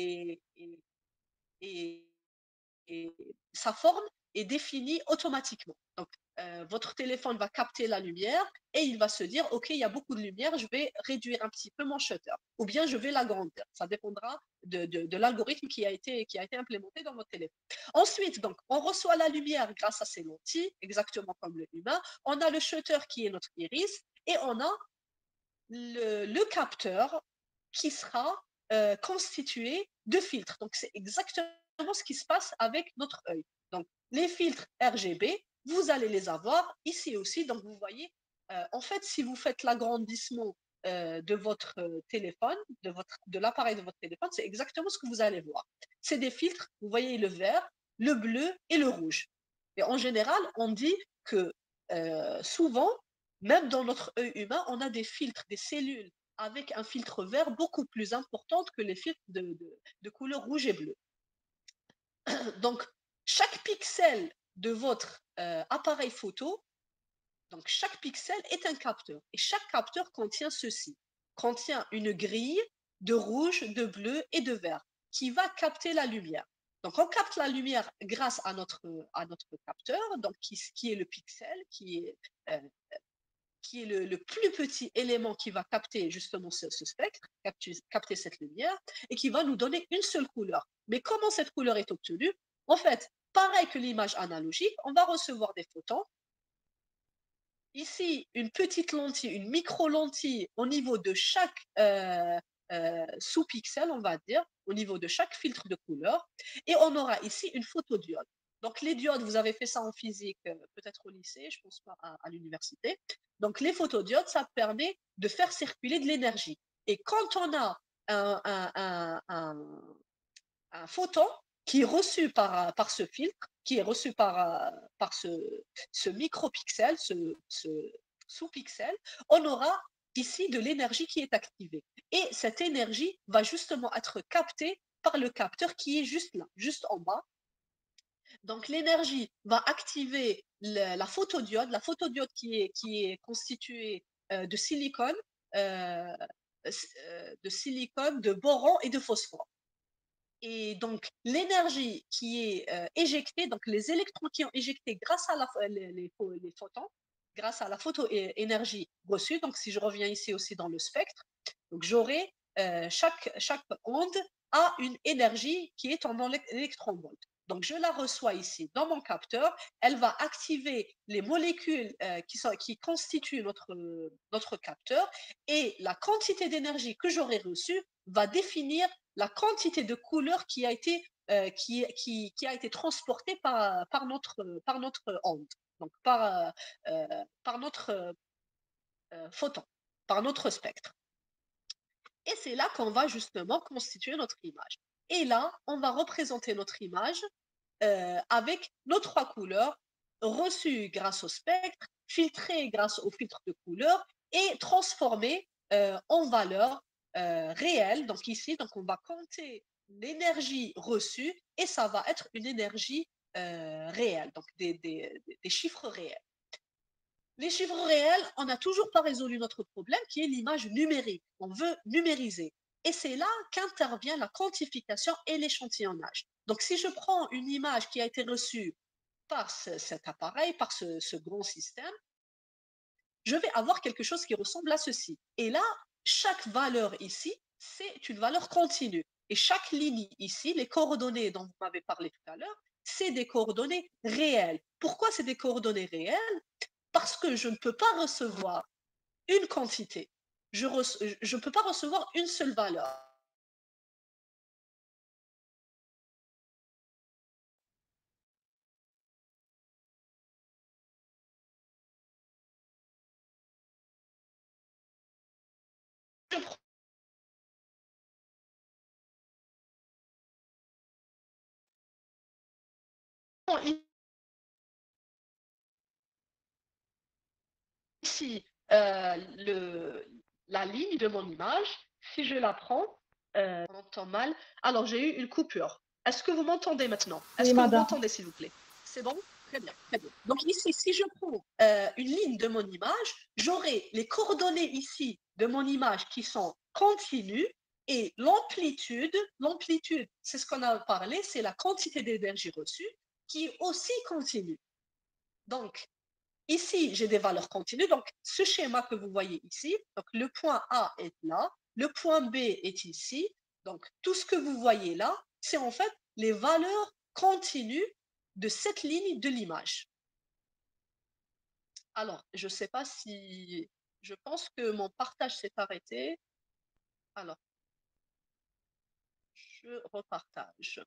et sa forme est définie automatiquement. Donc, votre téléphone va capter la lumière et il va se dire, OK, il y a beaucoup de lumière, je vais réduire un petit peu mon shutter, ou bien je vais l'agrandir. Ça dépendra de l'algorithme qui a été implémenté dans votre téléphone. Ensuite, donc, on reçoit la lumière grâce à ces lentilles, exactement comme le humain. On a le shutter qui est notre iris, et on a le capteur qui sera constitué de filtres. Donc, c'est exactement ce qui se passe avec notre œil. Donc, les filtres RGB, vous allez les avoir ici aussi. Donc, vous voyez, en fait, si vous faites l'agrandissement de votre téléphone, de l'appareil de votre téléphone, c'est exactement ce que vous allez voir. C'est des filtres, vous voyez le vert, le bleu et le rouge. Et en général, on dit que souvent, même dans notre œil humain, on a des filtres, des cellules avec un filtre vert beaucoup plus importante que les filtres de couleur rouge et bleu. Donc, chaque pixel de votre appareil photo, donc chaque pixel est un capteur. Et chaque capteur contient ceci, contient une grille de rouge, de bleu et de vert qui va capter la lumière. Donc, on capte la lumière grâce à notre capteur, donc qui est le pixel, qui qui est le plus petit élément qui va capter justement ce spectre, capter cette lumière, et qui va nous donner une seule couleur. Mais comment cette couleur est obtenue? En fait, pareil que l'image analogique, on va recevoir des photons. Ici, une petite lentille, une micro-lentille au niveau de chaque sous-pixel, on va dire, au niveau de chaque filtre de couleur. Et on aura ici une photodiode. Donc les diodes, vous avez fait ça en physique, peut-être au lycée, je pense pas à l'université. Donc les photodiodes, ça permet de faire circuler de l'énergie. Et quand on a un photon qui est reçu par ce filtre, qui est reçu par ce micropixel, ce sous-pixel, on aura ici de l'énergie qui est activée. Et cette énergie va justement être captée par le capteur qui est juste là, juste en bas. Donc l'énergie va activer la photodiode qui est constituée de silicone, de boron et de phosphore. Et donc, l'énergie qui est éjectée, donc les électrons qui ont éjecté grâce à les photons, grâce à la photoénergie reçue, donc si je reviens ici aussi dans le spectre, donc j'aurai chaque onde a une énergie qui est en électronvolt. Donc, je la reçois ici dans mon capteur, elle va activer les molécules qui constituent notre capteur et la quantité d'énergie que j'aurai reçue va définir la quantité de couleur qui a été transportée par notre onde, donc par notre photon, par notre spectre. Et c'est là qu'on va justement constituer notre image. Et là, on va représenter notre image avec nos 3 couleurs reçues grâce au spectre, filtrées grâce au filtre de couleur et transformées en valeur réelle. Donc ici, donc on va compter l'énergie reçue et ça va être une énergie réelle, donc des chiffres réels. Les chiffres réels, on n'a toujours pas résolu notre problème qui est l'image numérique. On veut numériser. Et c'est là qu'intervient la quantification et l'échantillonnage. Donc, si je prends une image qui a été reçue par cet appareil, par ce grand système, je vais avoir quelque chose qui ressemble à ceci. Et là, chaque valeur ici, c'est une valeur continue. Et chaque ligne ici, les coordonnées dont vous m'avez parlé tout à l'heure, c'est des coordonnées réelles. Pourquoi c'est des coordonnées réelles? Parce que je ne peux pas recevoir une quantité. Je ne peux pas recevoir une seule valeur. Je prends ici la ligne de mon image. Si je la prends, on entend mal. Alors, j'ai eu une coupure. Est-ce que vous m'entendez maintenant? Est-ce Oui, que vous madame. m'entendez, s'il vous plaît? C'est bon? Très bien, très bien. Donc ici, si je prends une ligne de mon image, j'aurai les coordonnées ici de mon image qui sont continues et l'amplitude, c'est ce qu'on a parlé, c'est la quantité d'énergie reçue qui est aussi continue. Donc, ici, j'ai des valeurs continues. Donc, ce schéma que vous voyez ici, donc le point A est là, le point B est ici. Donc, tout ce que vous voyez là, c'est en fait les valeurs continues de cette ligne de l'image. Alors, je ne sais pas si... Je pense que mon partage s'est arrêté. Alors, je repartage.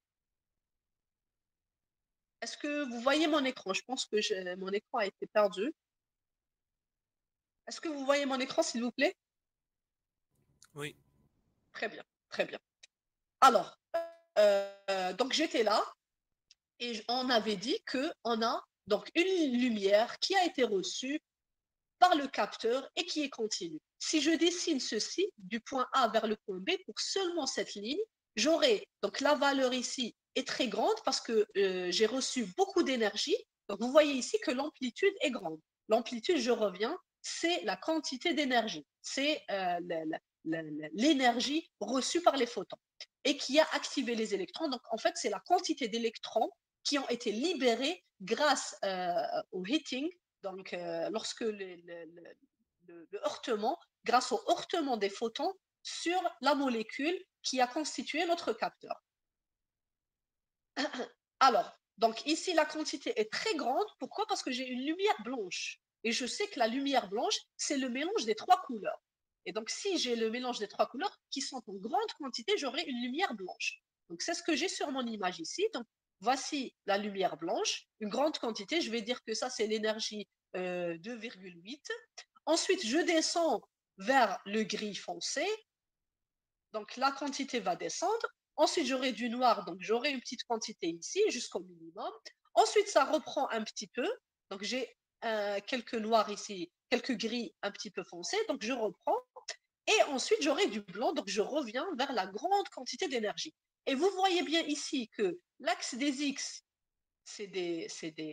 Est-ce que vous voyez mon écran? Je pense que mon écran a été perdu. Est-ce que vous voyez mon écran, s'il vous plaît? Oui. Très bien, très bien. Alors, donc j'étais là et on avait dit qu'on a donc une lumière qui a été reçue par le capteur et qui est continue. Si je dessine ceci du point A vers le point B pour seulement cette ligne, j'aurai donc la valeur ici est très grande parce que j'ai reçu beaucoup d'énergie. Donc vous voyez ici que l'amplitude est grande. L'amplitude, je reviens, c'est la quantité d'énergie, c'est l'énergie reçue par les photons et qui a activé les électrons. Donc en fait, c'est la quantité d'électrons qui ont été libérés grâce au heating. Donc, lorsque le heurtement, grâce au heurtement des photons sur la molécule qui a constitué notre capteur. Alors, donc ici, la quantité est très grande. Pourquoi? Parce que j'ai une lumière blanche. Et je sais que la lumière blanche, c'est le mélange des trois couleurs. Et donc, si j'ai le mélange des trois couleurs qui sont en grande quantité, j'aurai une lumière blanche. Donc, c'est ce que j'ai sur mon image ici. Donc, voici la lumière blanche, une grande quantité. Je vais dire que ça, c'est l'énergie 2,8. Ensuite, je descends vers le gris foncé. Donc, la quantité va descendre. Ensuite, j'aurai du noir, donc j'aurai une petite quantité ici, jusqu'au minimum. Ensuite, ça reprend un petit peu. Donc, j'ai quelques noirs ici, quelques gris un petit peu foncés. Donc, je reprends. Et ensuite, j'aurai du blanc. Donc, je reviens vers la grande quantité d'énergie. Et vous voyez bien ici que l'axe des X, c'est des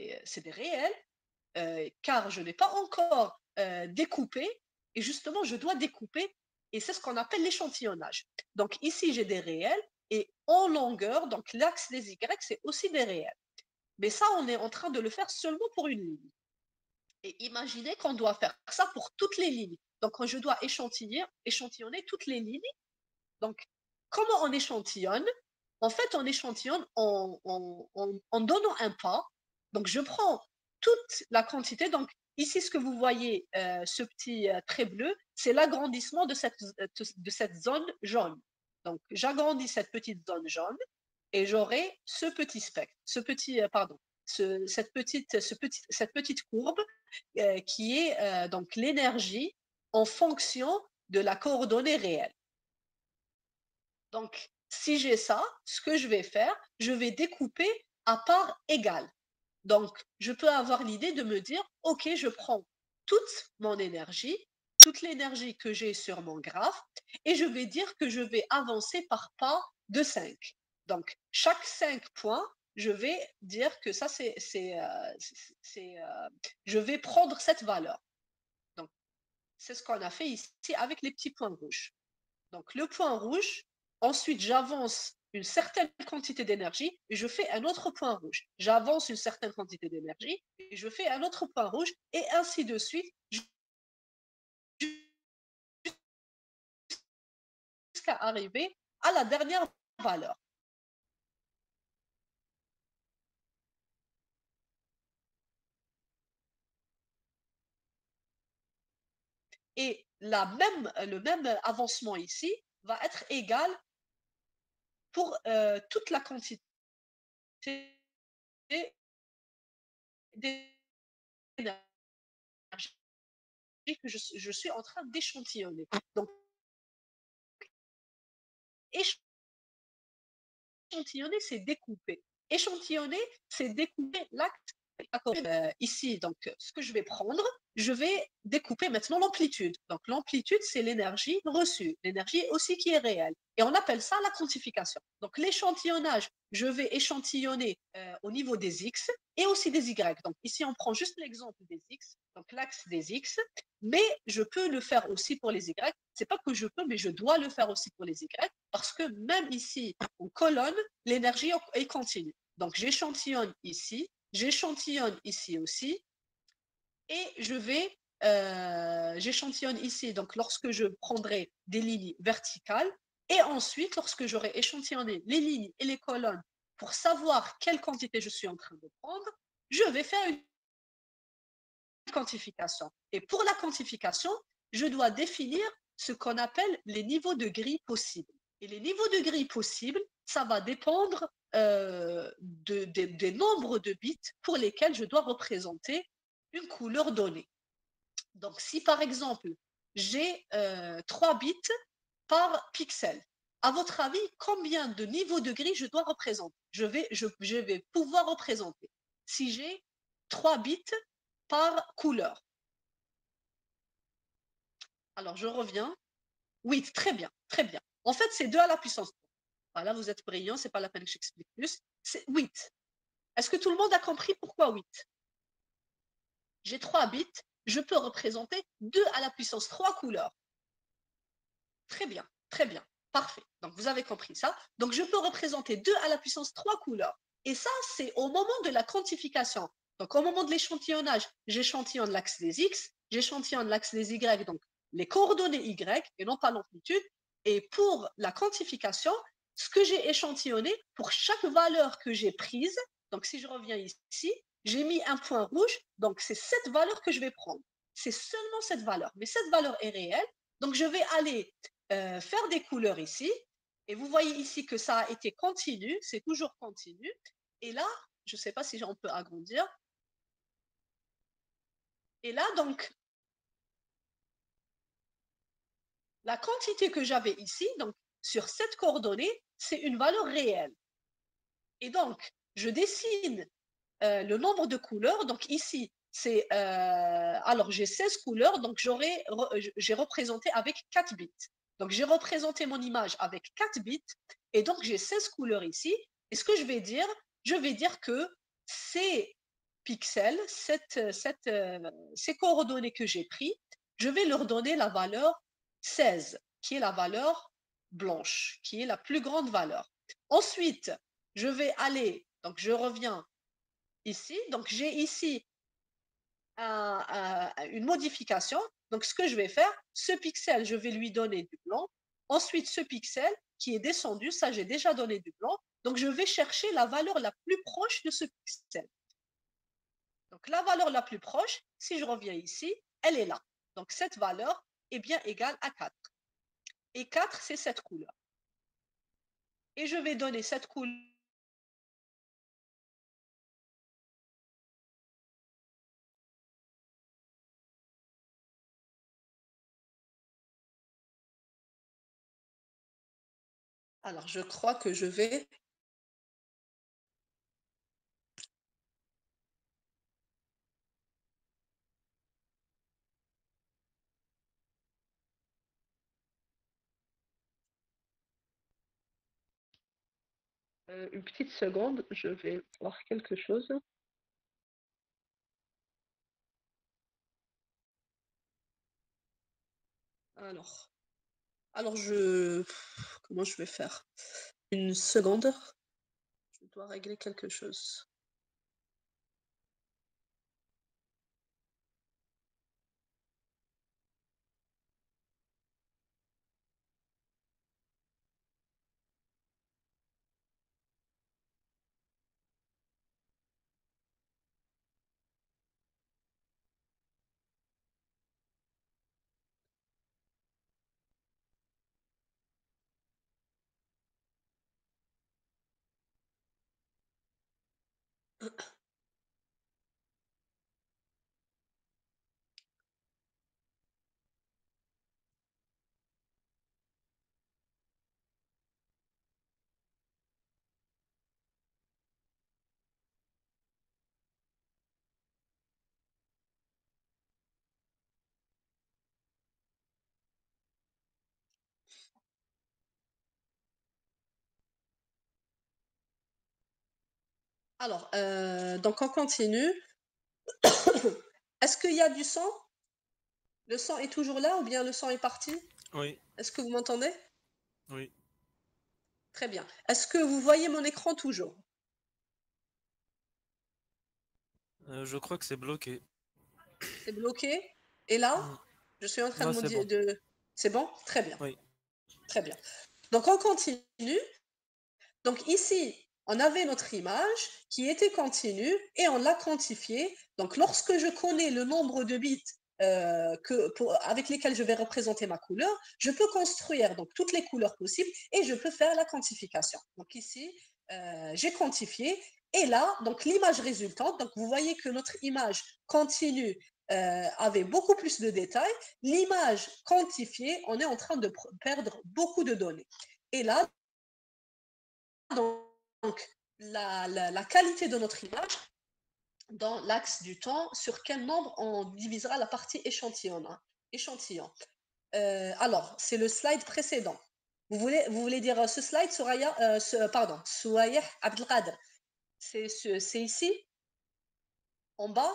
réels, car je n'ai pas encore découpé. Et justement, je dois découper. Et c'est ce qu'on appelle l'échantillonnage. Donc, ici, j'ai des réels. Et en longueur, donc l'axe des Y, c'est aussi des réels. Mais ça, on est en train de le faire seulement pour une ligne. Et imaginez qu'on doit faire ça pour toutes les lignes. Donc, quand je dois échantillonner toutes les lignes. Donc, comment on échantillonne? En fait, on échantillonne en donnant un pas. Donc, je prends toute la quantité. Donc, ici, ce que vous voyez, ce petit trait bleu, c'est l'agrandissement de cette zone jaune. Donc, j'agrandis cette petite zone jaune et j'aurai ce petit spectre, cette petite courbe qui est donc l'énergie en fonction de la coordonnée réelle. Donc, si j'ai ça, ce que je vais faire, je vais découper à parts égales. Donc, je peux avoir l'idée de me dire, OK, je prends toute mon énergie, toute l'énergie que j'ai sur mon graphe, et je vais dire que je vais avancer par pas de 5. Donc, chaque 5 points, je vais dire que ça, je vais prendre cette valeur. Donc, c'est ce qu'on a fait ici avec les petits points rouges. Donc, le point rouge, ensuite, j'avance une certaine quantité d'énergie et je fais un autre point rouge. J'avance une certaine quantité d'énergie et je fais un autre point rouge et ainsi de suite jusqu'à arriver à la dernière valeur. Et le même avancement ici va être égal pour toute la quantité d'énergie que je suis en train d'échantillonner. Donc, échantillonner, c'est découper. Échantillonner, c'est découper l'acte. Ici, donc, ce que je vais prendre, je vais découper maintenant l'amplitude. Donc, l'amplitude, c'est l'énergie reçue, l'énergie aussi qui est réelle. Et on appelle ça la quantification. Donc, l'échantillonnage, je vais échantillonner au niveau des X et aussi des Y. Donc, ici, on prend juste l'exemple des X, donc l'axe des X, mais je peux le faire aussi pour les Y. C'est pas que je peux, mais je dois le faire aussi pour les Y, parce que même ici, en colonne, l'énergie est continue. Donc, j'échantillonne ici aussi, et j'échantillonne ici, donc lorsque je prendrai des lignes verticales, et ensuite, lorsque j'aurai échantillonné les lignes et les colonnes pour savoir quelle quantité je suis en train de prendre, je vais faire une quantification. Et pour la quantification, je dois définir ce qu'on appelle les niveaux de gris possibles. Et les niveaux de gris possibles, ça va dépendre des nombres de bits pour lesquels je dois représenter une couleur donnée. Donc, si par exemple, j'ai 3 bits par pixel, à votre avis, combien de niveaux de gris je dois représenter? Je vais pouvoir représenter si j'ai 3 bits par couleur. Alors, je reviens. 8, très bien, très bien. En fait, c'est 2 à la puissance 3. Voilà, vous êtes brillant, c'est pas la peine que j'explique plus. C'est 8. Est-ce que tout le monde a compris pourquoi 8? J'ai 3 bits, je peux représenter 2 à la puissance 3 couleurs. Très bien, parfait. Donc, vous avez compris ça. Donc, je peux représenter 2 à la puissance 3 couleurs. Et ça, c'est au moment de la quantification. Donc, au moment de l'échantillonnage, j'échantillonne l'axe des X, j'échantillonne l'axe des Y, donc les coordonnées Y et non pas l'amplitude. Et pour la quantification, ce que j'ai échantillonné, pour chaque valeur que j'ai prise, donc si je reviens ici, j'ai mis un point rouge, donc c'est cette valeur que je vais prendre. C'est seulement cette valeur, mais cette valeur est réelle, donc je vais aller faire des couleurs ici, et vous voyez ici que ça a été continu, c'est toujours continu, et là, je ne sais pas si on peut agrandir, et là, donc, la quantité que j'avais ici, donc sur cette coordonnée, c'est une valeur réelle. Et donc, je dessine le nombre de couleurs. Donc ici, c'est alors j'ai 16 couleurs, donc j'ai représenté avec 4 bits. Donc j'ai représenté mon image avec 4 bits, et donc j'ai 16 couleurs ici. Et ce que je vais dire que ces pixels, ces coordonnées que j'ai pris, je vais leur donner la valeur 16, qui est la valeur blanche, qui est la plus grande valeur. Ensuite, je vais aller, donc je reviens ici, donc j'ai ici une modification. Donc ce que je vais faire, ce pixel, je vais lui donner du blanc. Ensuite, ce pixel qui est descendu, ça j'ai déjà donné du blanc. Donc je vais chercher la valeur la plus proche de ce pixel. Donc la valeur la plus proche, si je reviens ici, elle est là. Donc cette valeur est bien égale à 4. Et 4, c'est cette couleur. Et je vais donner cette couleur. Alors, je crois que je vais... une petite seconde, je vais voir quelque chose. Alors comment je vais faire? Une seconde, je dois régler quelque chose. Alors, donc on continue. Est-ce qu'il y a du son? Le son est toujours là ou bien le son est parti? Oui, Est-ce que vous m'entendez? oui. Très bien. Est-ce que vous voyez mon écran toujours? Je crois que c'est bloqué. C'est bloqué? Et là, Mm. je suis en train Là, de c'est bon. C'est bon? Très bien. Oui. Très bien. Donc on continue. Donc ici, on avait notre image qui était continue et on l'a quantifiée. Donc lorsque je connais le nombre de bits avec lesquels je vais représenter ma couleur, je peux construire donc toutes les couleurs possibles et je peux faire la quantification. Donc ici, j'ai quantifié et là, donc l'image résultante, donc vous voyez que notre image continue avait beaucoup plus de détails. L'image quantifiée, on est en train de perdre beaucoup de données. Et là, donc la qualité de notre image dans l'axe du temps, sur quel nombre on divisera la partie échantillon. Alors, c'est le slide précédent. Vous voulez dire ce slide, Souraya, pardon, Souaïeh Abdelkader. C'est ici, en bas?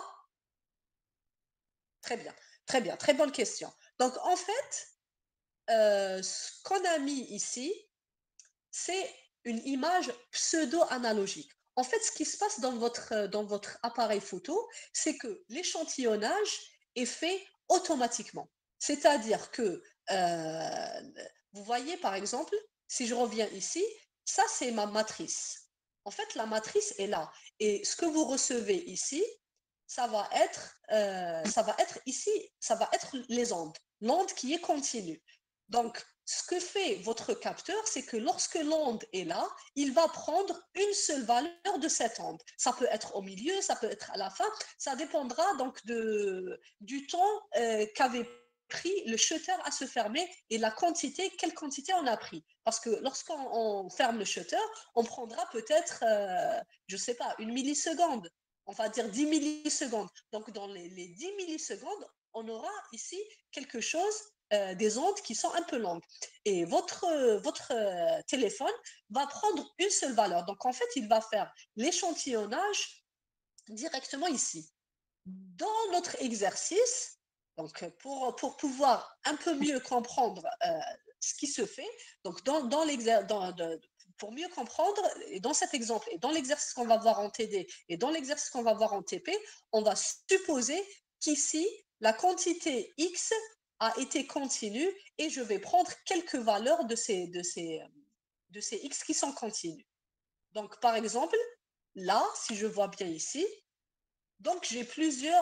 Très bien, très bien, très bonne question. Donc, en fait, ce qu'on a mis ici, c'est une image pseudo-analogique. En fait, ce qui se passe dans votre appareil photo, c'est que l'échantillonnage est fait automatiquement. C'est-à-dire que, vous voyez par exemple, si je reviens ici, ça c'est ma matrice. En fait, la matrice est là. Et ce que vous recevez ici, ça va être ici, ça va être les ondes, l'onde qui est continue. Donc, ce que fait votre capteur, c'est que lorsque l'onde est là, il va prendre une seule valeur de cette onde. Ça peut être au milieu, ça peut être à la fin, ça dépendra donc du temps qu'avait pris le shutter à se fermer et la quantité, quelle quantité on a pris. Parce que lorsqu'on ferme le shutter, on prendra peut-être, je ne sais pas, une milliseconde, on va dire 10 millisecondes. Donc, dans les 10 millisecondes, on aura ici quelque chose, des ondes qui sont un peu longues. Et votre téléphone va prendre une seule valeur. Donc, en fait, il va faire l'échantillonnage directement ici. Dans notre exercice, donc pour pouvoir un peu mieux comprendre ce qui se fait, donc pour mieux comprendre, et dans cet exemple, et dans l'exercice qu'on va voir en TD, et dans l'exercice qu'on va voir en TP, on va supposer qu'ici, la quantité X a été continue et je vais prendre quelques valeurs de ces X qui sont continues. Donc, par exemple, là, si je vois bien ici, donc j'ai plusieurs...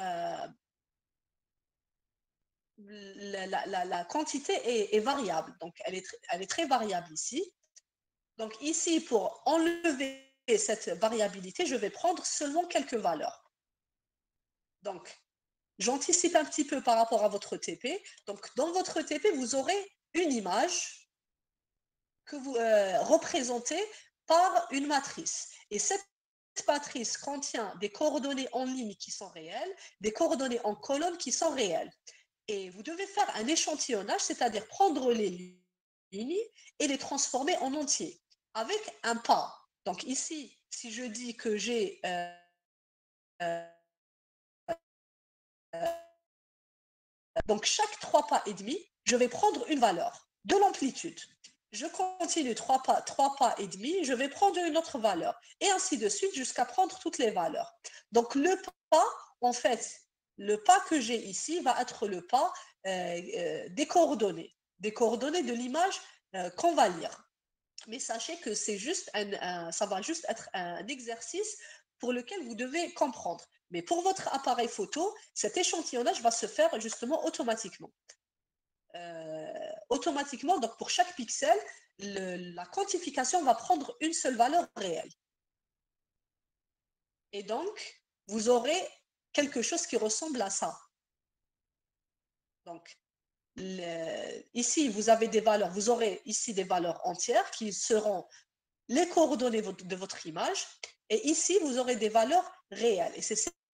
la quantité est variable, donc elle est très variable ici. Donc ici, pour enlever cette variabilité, je vais prendre seulement quelques valeurs. Donc, j'anticipe un petit peu par rapport à votre TP. Donc, dans votre TP, vous aurez une image que vous représentez par une matrice. Et cette matrice contient des coordonnées en ligne qui sont réelles, des coordonnées en colonne qui sont réelles. Et vous devez faire un échantillonnage, c'est-à-dire prendre les lignes et les transformer en entier avec un pas. Donc ici, si je dis que j'ai donc chaque 3 pas et demi, je vais prendre une valeur de l'amplitude. Je continue 3 pas et demi, je vais prendre une autre valeur et ainsi de suite jusqu'à prendre toutes les valeurs. Donc le pas, en fait, le pas que j'ai ici va être le pas des coordonnées de l'image qu'on va lire. Mais sachez que c'est juste ça va juste être un exercice pour lequel vous devez comprendre. Mais pour votre appareil photo, cet échantillonnage va se faire justement automatiquement. Automatiquement, donc pour chaque pixel, la quantification va prendre une seule valeur réelle. Et donc, vous aurez quelque chose qui ressemble à ça. Donc, ici, vous avez des valeurs, vous aurez ici des valeurs entières qui seront les coordonnées de votre image. Et ici, vous aurez des valeurs réelles. Et c'est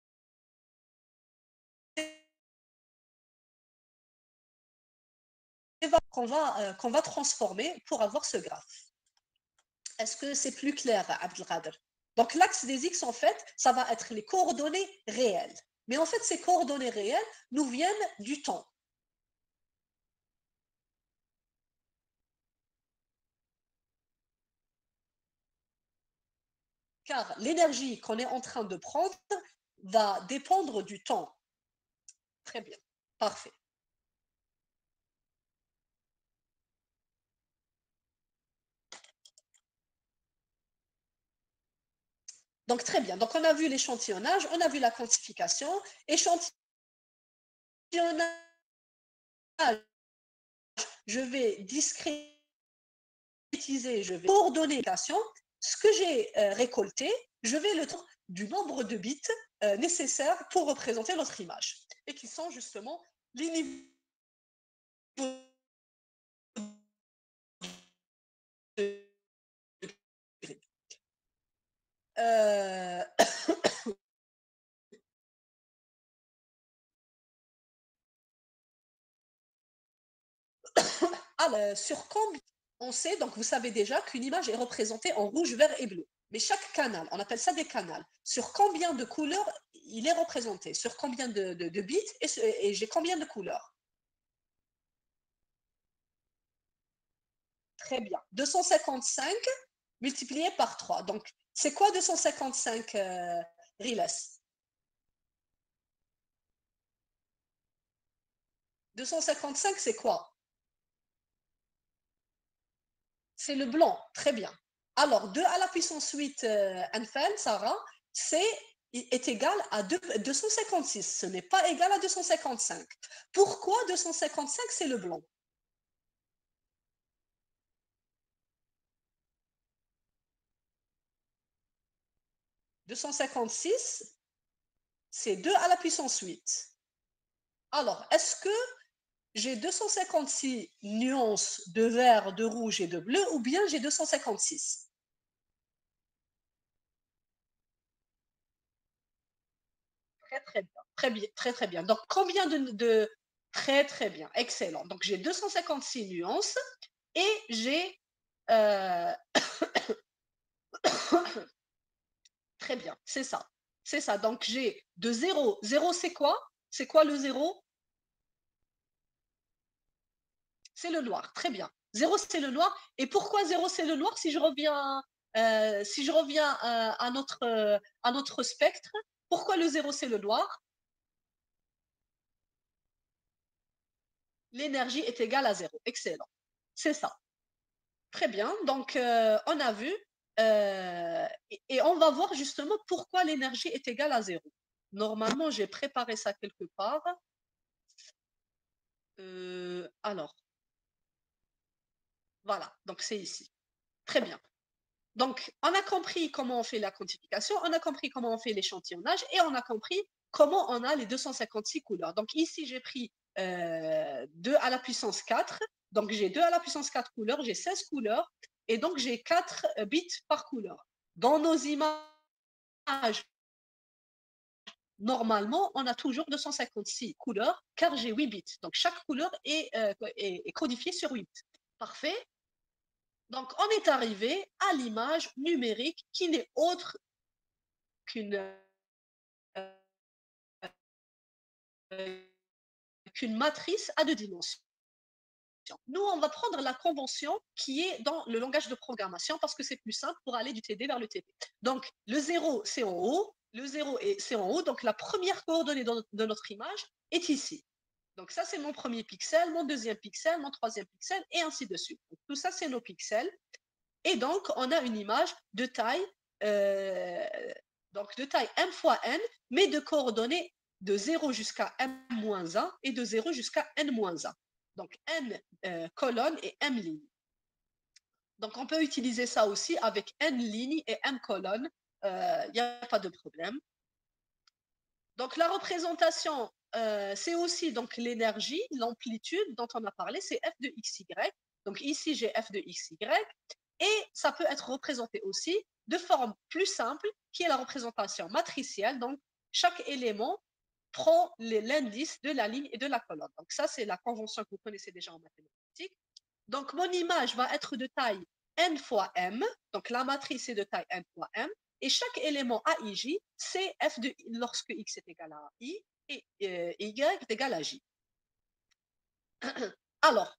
qu'on va transformer pour avoir ce graphe. Est-ce que c'est plus clair, Abdelkader? Donc, l'axe des X, en fait, ça va être les coordonnées réelles. Mais en fait, ces coordonnées réelles nous viennent du temps. Car l'énergie qu'on est en train de prendre va dépendre du temps. Très bien, parfait. Donc, très bien. Donc, on a vu l'échantillonnage, on a vu la quantification. Échantillonnage, je vais discrétiser, je vais coordonner l'équation. Ce que j'ai récolté, je vais le tour du nombre de bits nécessaires pour représenter notre image. Et qui sont justement les niveaux de alors, sur combien on sait, donc vous savez déjà qu'une image est représentée en rouge, vert et bleu. Mais chaque canal, on appelle ça des canaux. Sur combien de couleurs il est représenté? Sur combien de bits et j'ai combien de couleurs? Très bien. 255 multiplié par 3. Donc, c'est quoi 255 Riles? 255, c'est quoi? C'est le blanc, très bien. Alors, 2 à la puissance 8, Anfal, Sarah, est égal à 256. Ce n'est pas égal à 255. Pourquoi 255, c'est le blanc? « 256, c'est 2 à la puissance 8. Alors, est-ce que j'ai 256 nuances de vert, de rouge et de bleu, ou bien j'ai 256? Très, très bien. Très bien, très, très bien. Donc, combien de... Très, très bien. Excellent. Donc, j'ai 256 nuances et j'ai... euh, Très bien, c'est ça. C'est ça. Donc, j'ai de 0. 0, c'est quoi? C'est quoi le 0? C'est le noir. Très bien. 0, c'est le noir. Et pourquoi 0, c'est le noir? Si je reviens à notre spectre, pourquoi le 0, c'est le noir? L'énergie est égale à 0. Excellent. C'est ça. Très bien. Donc, on a vu. Et on va voir justement pourquoi l'énergie est égale à 0. Normalement, j'ai préparé ça quelque part. Alors, voilà. Donc, c'est ici. Très bien. Donc, on a compris comment on fait la quantification, on a compris comment on fait l'échantillonnage et on a compris comment on a les 256 couleurs. Donc, ici, j'ai pris 2 à la puissance 4. Donc, j'ai 2 à la puissance 4 couleurs, j'ai 16 couleurs et donc j'ai 4 bits par couleur. Dans nos images, normalement, on a toujours 256 couleurs car j'ai 8 bits. Donc, chaque couleur est codifiée sur 8 bits. Parfait. Donc, on est arrivé à l'image numérique qui n'est autre qu'une qu'une matrice à 2 dimensions. Nous, on va prendre la convention qui est dans le langage de programmation parce que c'est plus simple pour aller du TD vers le TP. Donc, le 0, c'est en haut. Le 0, c'est en haut. Donc, la première coordonnée de notre image est ici. Donc, ça, c'est mon premier pixel, mon deuxième pixel, mon troisième pixel, et ainsi de suite. Donc, tout ça, c'est nos pixels. Et donc, on a une image de taille, donc de taille m fois n, mais de coordonnées de 0 jusqu'à m-1 et de 0 jusqu'à n-1. Donc, n colonnes et m lignes. Donc, on peut utiliser ça aussi avec n lignes et m colonnes. Il n'y a pas de problème. Donc, la représentation, c'est aussi donc l'énergie, l'amplitude dont on a parlé, c'est f de xy. Donc, ici, j'ai f de xy. Et ça peut être représenté aussi de forme plus simple, qui est la représentation matricielle. Donc, chaque élément prend l'indice de la ligne et de la colonne. Donc, ça, c'est la convention que vous connaissez déjà en mathématiques. Donc, mon image va être de taille n fois m. Donc, la matrice est de taille n fois m. Et chaque élément AIJ, c'est f de lorsque x est égal à i et y est égal à j. Alors,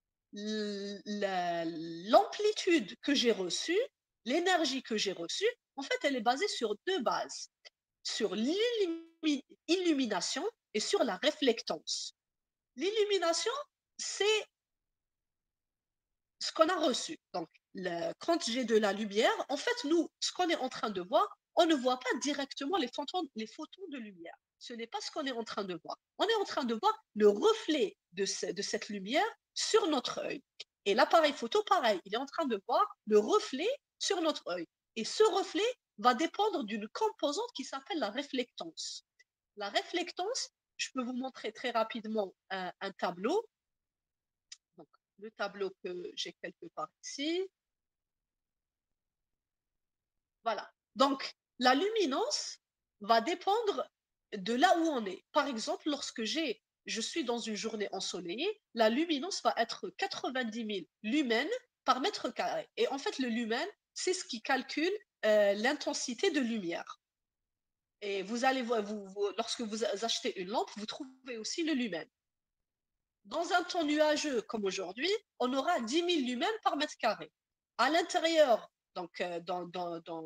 l'amplitude que j'ai reçue, l'énergie que j'ai reçue, en fait, elle est basée sur 2 bases, sur l'illumination et sur la réflectance. L'illumination, c'est ce qu'on a reçu. Donc, quand j'ai de la lumière, en fait, nous, ce qu'on est en train de voir, on ne voit pas directement les photons de lumière. Ce n'est pas ce qu'on est en train de voir. On est en train de voir le reflet de cette lumière sur notre œil. Et l'appareil photo, pareil, il est en train de voir le reflet sur notre œil. Et ce reflet va dépendre d'une composante qui s'appelle la réflectance. La réflectance, je peux vous montrer très rapidement un tableau. Donc, le tableau que j'ai quelque part ici. Voilà. Donc, la luminance va dépendre de là où on est. Par exemple, lorsque je suis dans une journée ensoleillée, la luminance va être 90 000 lumens par mètre carré. Et en fait, le lumen, c'est ce qui calcule l'intensité de lumière. Et vous allez voir, lorsque vous achetez une lampe, vous trouvez aussi le lumen. Dans un temps nuageux comme aujourd'hui, on aura 10 000 lumens par mètre carré. À l'intérieur, donc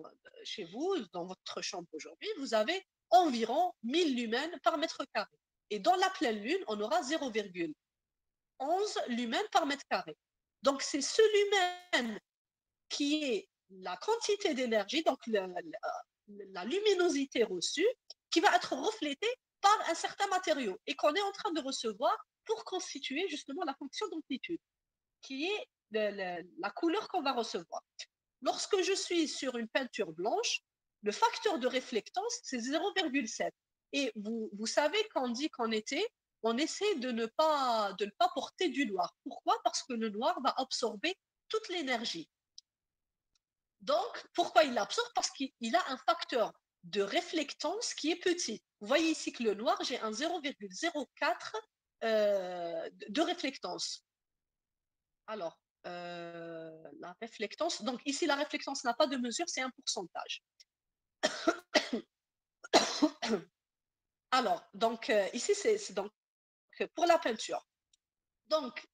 chez vous, dans votre chambre aujourd'hui, vous avez environ 1000 lumens par mètre carré. Et dans la pleine lune, on aura 0,11 lumens par mètre carré. Donc, c'est ce lumen qui est la quantité d'énergie, donc la luminosité reçue, qui va être reflétée par un certain matériau et qu'on est en train de recevoir pour constituer justement la fonction d'amplitude, qui est la couleur qu'on va recevoir. Lorsque je suis sur une peinture blanche, le facteur de réflectance, c'est 0,7. Et vous savez qu'on dit qu'en été, on essaie de ne pas porter du noir. Pourquoi? Parce que le noir va absorber toute l'énergie. Donc, pourquoi il l'absorbe? Parce qu'il a un facteur de réflectance qui est petit. Vous voyez ici que le noir, j'ai un 0,04 de réflectance. Alors, la réflectance, donc ici, la réflectance n'a pas de mesure, c'est un pourcentage. Alors, donc ici, c'est donc pour la peinture. Donc,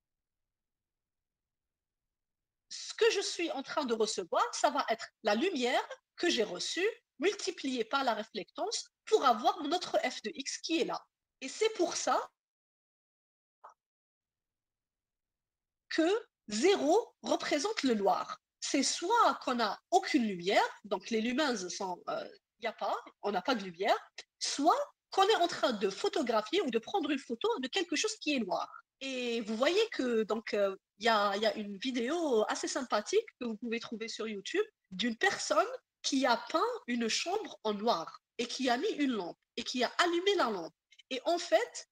ce que je suis en train de recevoir, ça va être la lumière que j'ai reçue multipliée par la réflectance pour avoir notre f de x qui est là. Et c'est pour ça que 0 représente le noir. C'est soit qu'on n'a aucune lumière, donc les lumens sont, y a pas, on n'a pas de lumière, soit qu'on est en train de photographier ou de prendre une photo de quelque chose qui est noir. Et vous voyez que donc y a une vidéo assez sympathique que vous pouvez trouver sur YouTube d'une personne qui a peint une chambre en noir et qui a mis une lampe et qui a allumé la lampe. Et en fait,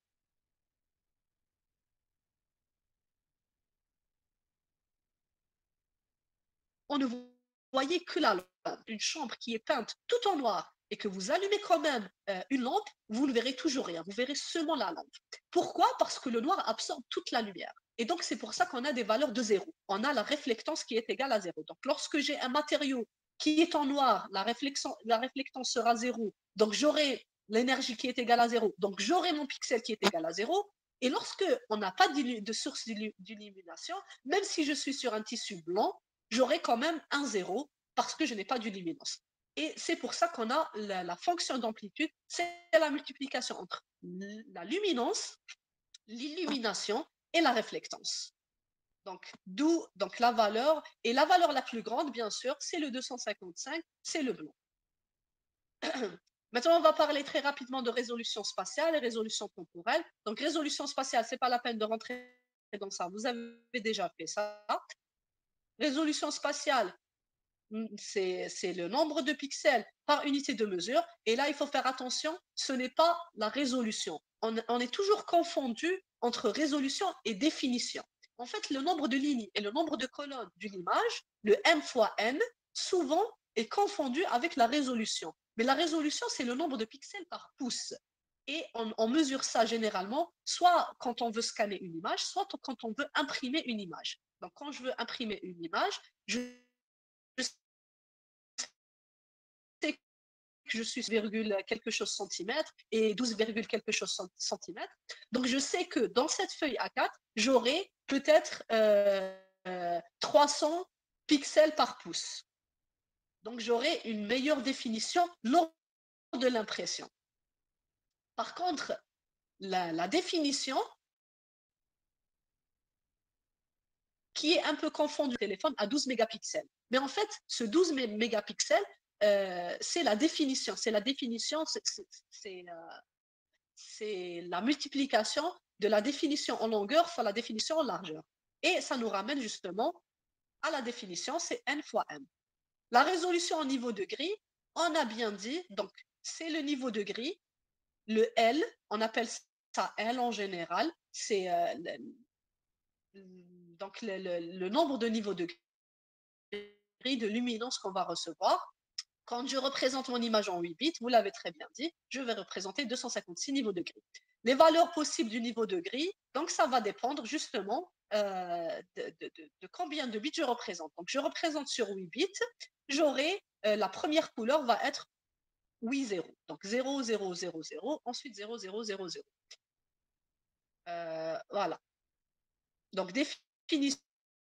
on ne voyait que la lampe. Une chambre qui est peinte tout en noir et que vous allumez quand même une lampe, vous ne verrez toujours rien. Vous verrez seulement la lampe. Pourquoi? Parce que le noir absorbe toute la lumière. Et donc, c'est pour ça qu'on a des valeurs de zéro. On a la réflectance qui est égale à zéro. Donc, lorsque j'ai un matériau qui est en noir, la réflectance sera zéro. Donc, j'aurai l'énergie qui est égale à zéro. Donc, j'aurai mon pixel qui est égal à zéro. Et lorsque on n'a pas de source d'illumination, même si je suis sur un tissu blanc, j'aurai quand même un zéro parce que je n'ai pas de luminance. Et c'est pour ça qu'on a la fonction d'amplitude, c'est la multiplication entre la luminance, l'illumination et la réflectance. Donc, d'où donc la valeur, et la valeur la plus grande, bien sûr, c'est le 255, c'est le blanc. Maintenant, on va parler très rapidement de résolution spatiale et résolution temporelle. Donc, résolution spatiale, c'est pas la peine de rentrer dans ça, vous avez déjà fait ça. Résolution spatiale, c'est le nombre de pixels par unité de mesure. Et là, il faut faire attention, ce n'est pas la résolution. On est toujours confondu entre résolution et définition. En fait, le nombre de lignes et le nombre de colonnes d'une image, le m fois n, souvent est confondu avec la résolution. Mais la résolution, c'est le nombre de pixels par pouce. Et on mesure ça généralement, soit quand on veut scanner une image, soit quand on veut imprimer une image. Donc, quand je veux imprimer une image, je sais que je suis virgule quelque chose centimètres et 12, quelque chose centimètres. Donc, je sais que dans cette feuille A4, j'aurai peut-être 300 pixels par pouce. Donc, j'aurai une meilleure définition lors de l'impression. Par contre, la définition qui est un peu confondue, téléphone à 12 mégapixels. Mais en fait, ce 12 mégapixels, c'est la définition. C'est la multiplication de la définition en longueur fois la définition en largeur. Et ça nous ramène justement à la définition, c'est n fois m. La résolution en niveau de gris, on a bien dit, donc c'est le niveau de gris. Le L, on appelle ça L en général, c'est donc le nombre de niveaux de gris, de luminance qu'on va recevoir. Quand je représente mon image en 8 bits, vous l'avez très bien dit, je vais représenter 256 niveaux de gris. Les valeurs possibles du niveau de gris, donc ça va dépendre justement de combien de bits je représente. Donc je représente sur 8 bits, j'aurai, la première couleur va être 8 0. Donc 0, 0, 0, 0, ensuite 0, 0, 0, 0. Voilà. Donc définition,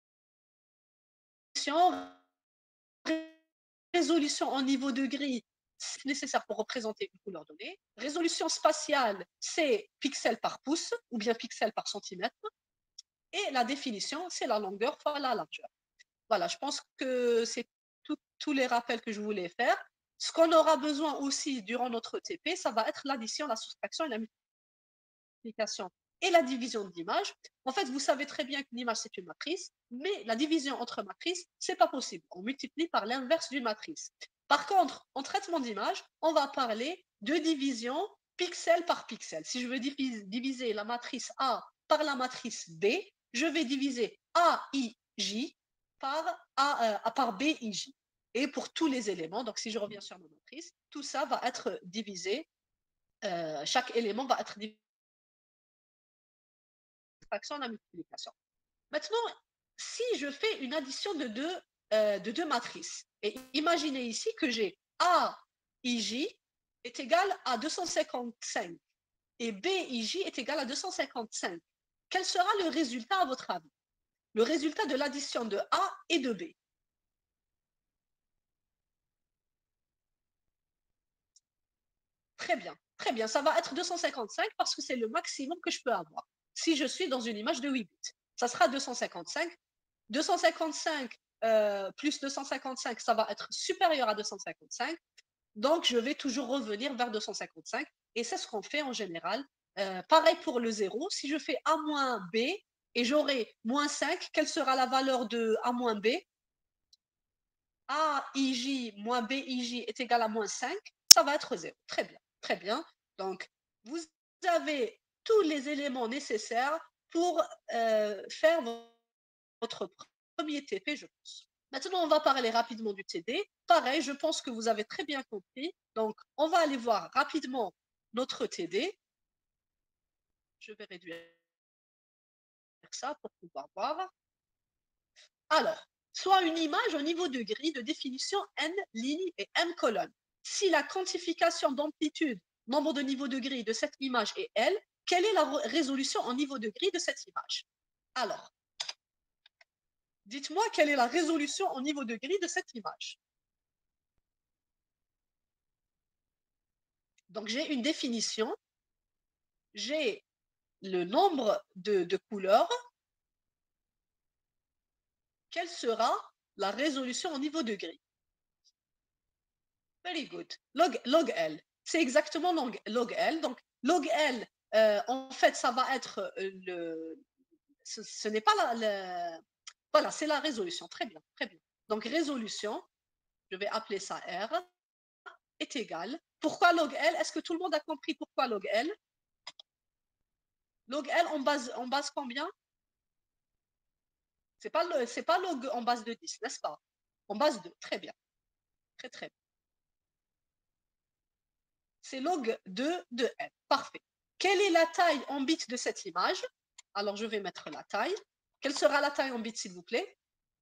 résolution en niveau de gris, c'est nécessaire pour représenter une couleur donnée. Résolution spatiale, c'est pixels par pouce ou bien pixels par centimètre. Et la définition, c'est la longueur fois la largeur. Voilà, je pense que c'est tous les rappels que je voulais faire. Ce qu'on aura besoin aussi durant notre TP, ça va être l'addition, la soustraction et la multiplication et la division de l'image. En fait, vous savez très bien qu'une image, c'est une matrice, mais la division entre matrices, c'est pas possible. On multiplie par l'inverse d'une matrice. Par contre, en traitement d'image, on va parler de division pixel par pixel. Si je veux diviser la matrice A par la matrice B, je vais diviser AIJ par BIJ. Et pour tous les éléments, donc si je reviens sur ma matrice, tout ça va être divisé, chaque élément va être divisé par la multiplication. Maintenant, si je fais une addition de deux matrices, et imaginez ici que j'ai AIJ est égal à 255 et BIJ est égal à 255. Quel sera le résultat à votre avis? Le résultat de l'addition de A et de B. Très bien, ça va être 255 parce que c'est le maximum que je peux avoir. Si je suis dans une image de 8 bits, ça sera 255. 255 plus 255, ça va être supérieur à 255. Donc, je vais toujours revenir vers 255. Et c'est ce qu'on fait en général. Pareil pour le 0. Si je fais A moins B et j'aurai moins 5, quelle sera la valeur de A moins B? AIJ moins BIJ est égal à moins 5. Ça va être 0. Très bien, très bien. Donc, vous avez tous les éléments nécessaires pour faire votre premier TP, je pense. Maintenant, on va parler rapidement du TD. Pareil, je pense que vous avez très bien compris. Donc, on va aller voir rapidement notre TD. Je vais réduire ça pour pouvoir voir. Alors, soit une image au niveau de grille de définition n lignes et m colonnes. Si la quantification d'amplitude, nombre de niveaux de grille de cette image est L, quelle est la résolution en niveau de grille de cette image? Alors, dites-moi quelle est la résolution au niveau de grille de cette image. Donc, j'ai une définition, j'ai le nombre de couleurs, quelle sera la résolution au niveau de grille? Very good. Log L. C'est exactement log L. Donc, log L, en fait, ça va être ce n'est pas voilà, c'est la résolution. Très bien, très bien. Donc, résolution, je vais appeler ça R, est égal. Pourquoi log L? Est-ce que tout le monde a compris pourquoi log L? Log L en base combien? C'est pas log en base de 10, n'est-ce pas? En base 2, très bien. Très, très bien. C'est log 2 de L. Parfait. Quelle est la taille en bits de cette image? Alors, je vais mettre la taille. Quelle sera la taille en bits, s'il vous plaît?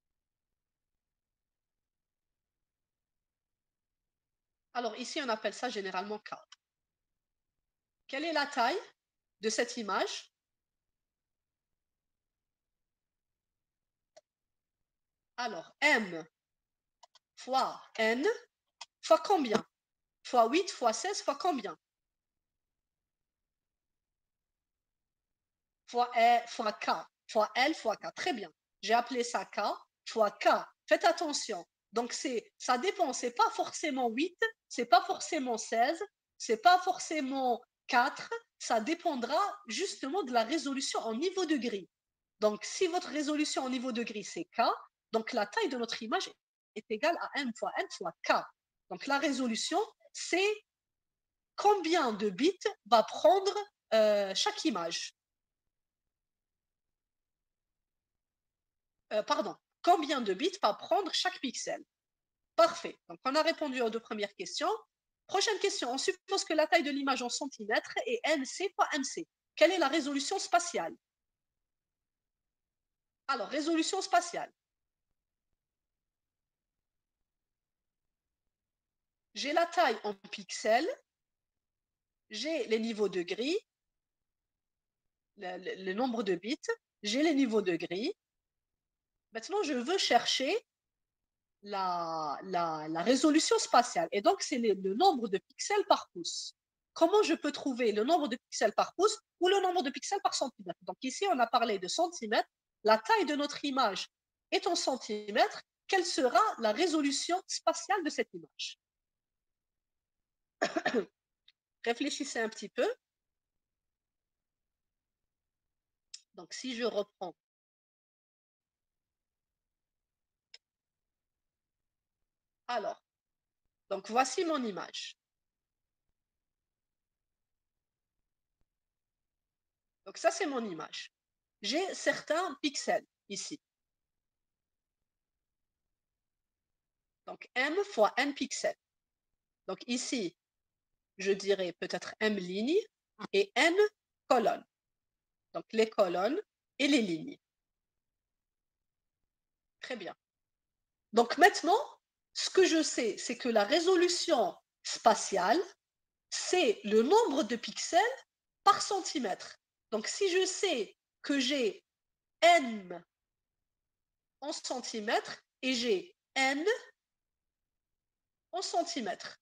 Alors, ici, on appelle ça généralement K. Quelle est la taille de cette image? Alors, M fois N fois combien? Fois 8 fois 16 fois combien? Fois K. Fois L fois K. Très bien. J'ai appelé ça K fois K. Faites attention. Donc, ça dépend. C'est pas forcément 8, c'est pas forcément 16, c'est pas forcément 4. Ça dépendra justement de la résolution en niveau de grille. Donc, si votre résolution en niveau de grille, c'est K, donc la taille de notre image est égale à N fois K. Donc, la résolution, c'est combien de bits va prendre chaque image. Pardon, combien de bits va prendre chaque pixel? Parfait. Donc, on a répondu aux deux premières questions. Prochaine question. On suppose que la taille de l'image en centimètres est NC fois MC. Quelle est la résolution spatiale? Alors, résolution spatiale. J'ai la taille en pixels, j'ai les niveaux de grille, le nombre de bits, j'ai les niveaux de grille. Maintenant, je veux chercher la résolution spatiale. Et donc, c'est le nombre de pixels par pouce. Comment je peux trouver le nombre de pixels par pouce ou le nombre de pixels par centimètre? Donc ici, on a parlé de centimètres. La taille de notre image est en centimètres. Quelle sera la résolution spatiale de cette image? Réfléchissez un petit peu. Donc, si je reprends alors, donc voici mon image. Donc ça, c'est mon image. J'ai certains pixels ici. Donc m fois n pixels. Donc ici, je dirais peut-être m lignes et n colonnes. Donc les colonnes et les lignes. Très bien. Donc maintenant, ce que je sais, c'est que la résolution spatiale, c'est le nombre de pixels par centimètre. Donc si je sais que j'ai n en centimètres et j'ai n en centimètres.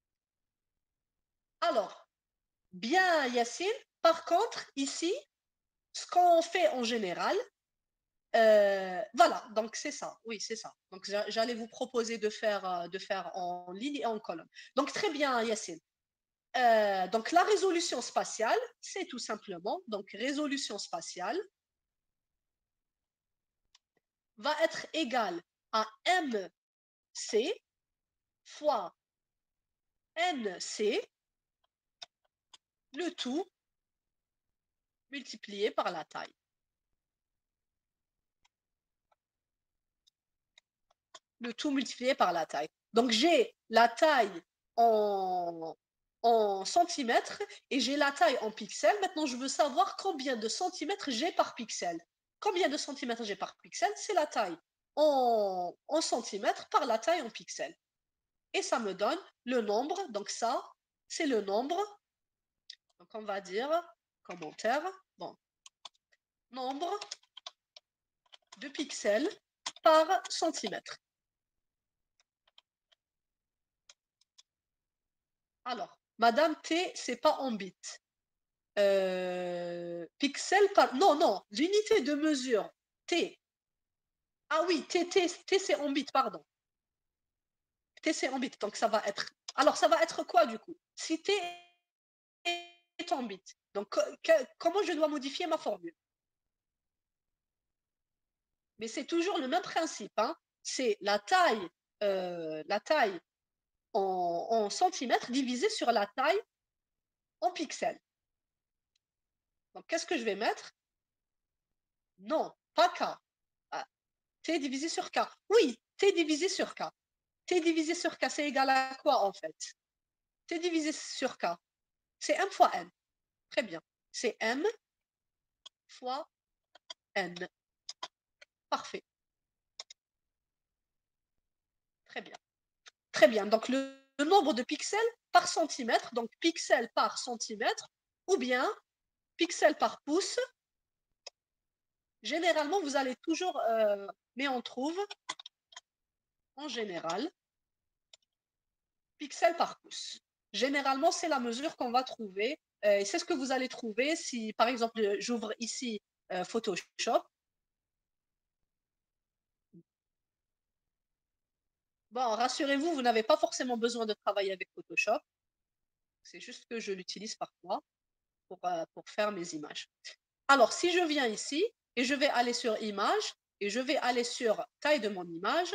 Alors, bien Yacine, par contre, ici, ce qu'on fait en général, voilà, donc c'est ça, oui, c'est ça. Donc j'allais vous proposer de faire en ligne et en colonne. Donc très bien Yacine. Donc la résolution spatiale, c'est tout simplement, donc résolution spatiale va être égale à MC fois NC, le tout multiplié par la taille. Le tout multiplié par la taille. Donc j'ai la taille en centimètres et j'ai la taille en pixels. Maintenant, je veux savoir combien de centimètres j'ai par pixel. Combien de centimètres j'ai par pixel? C'est la taille en centimètres par la taille en pixels. Et ça me donne le nombre. Donc ça, c'est le nombre. Donc on va dire, commentaire, bon, nombre de pixels par centimètre. Alors, Madame T, c'est pas en bits. Pixel par... Non, non, l'unité de mesure, T. Ah oui, T c'est en bits, pardon. T, c'est en bits, donc ça va être... Alors, ça va être quoi, du coup? Si T est en bits, donc comment je dois modifier ma formule? Mais c'est toujours le même principe, hein? C'est la taille en centimètres divisée sur la taille en pixels. Donc, qu'est-ce que je vais mettre? Non, pas K. Ah, T divisé sur K. Oui, T divisé sur K. T divisé sur K, c'est égal à quoi en fait? T divisé sur K, c'est M fois N. Très bien. C'est M fois N. Parfait. Très bien. Très bien. Donc, le nombre de pixels par centimètre, donc pixels par centimètre, ou bien pixels par pouce. Généralement, vous allez toujours, mais on trouve, en général, pixels par pouce. Généralement, c'est la mesure qu'on va trouver. C'est ce que vous allez trouver si, par exemple, j'ouvre ici Photoshop. Bon, rassurez-vous, vous n'avez pas forcément besoin de travailler avec Photoshop. C'est juste que je l'utilise parfois pour faire mes images. Alors, si je viens ici et je vais aller sur Image et je vais aller sur taille de mon image,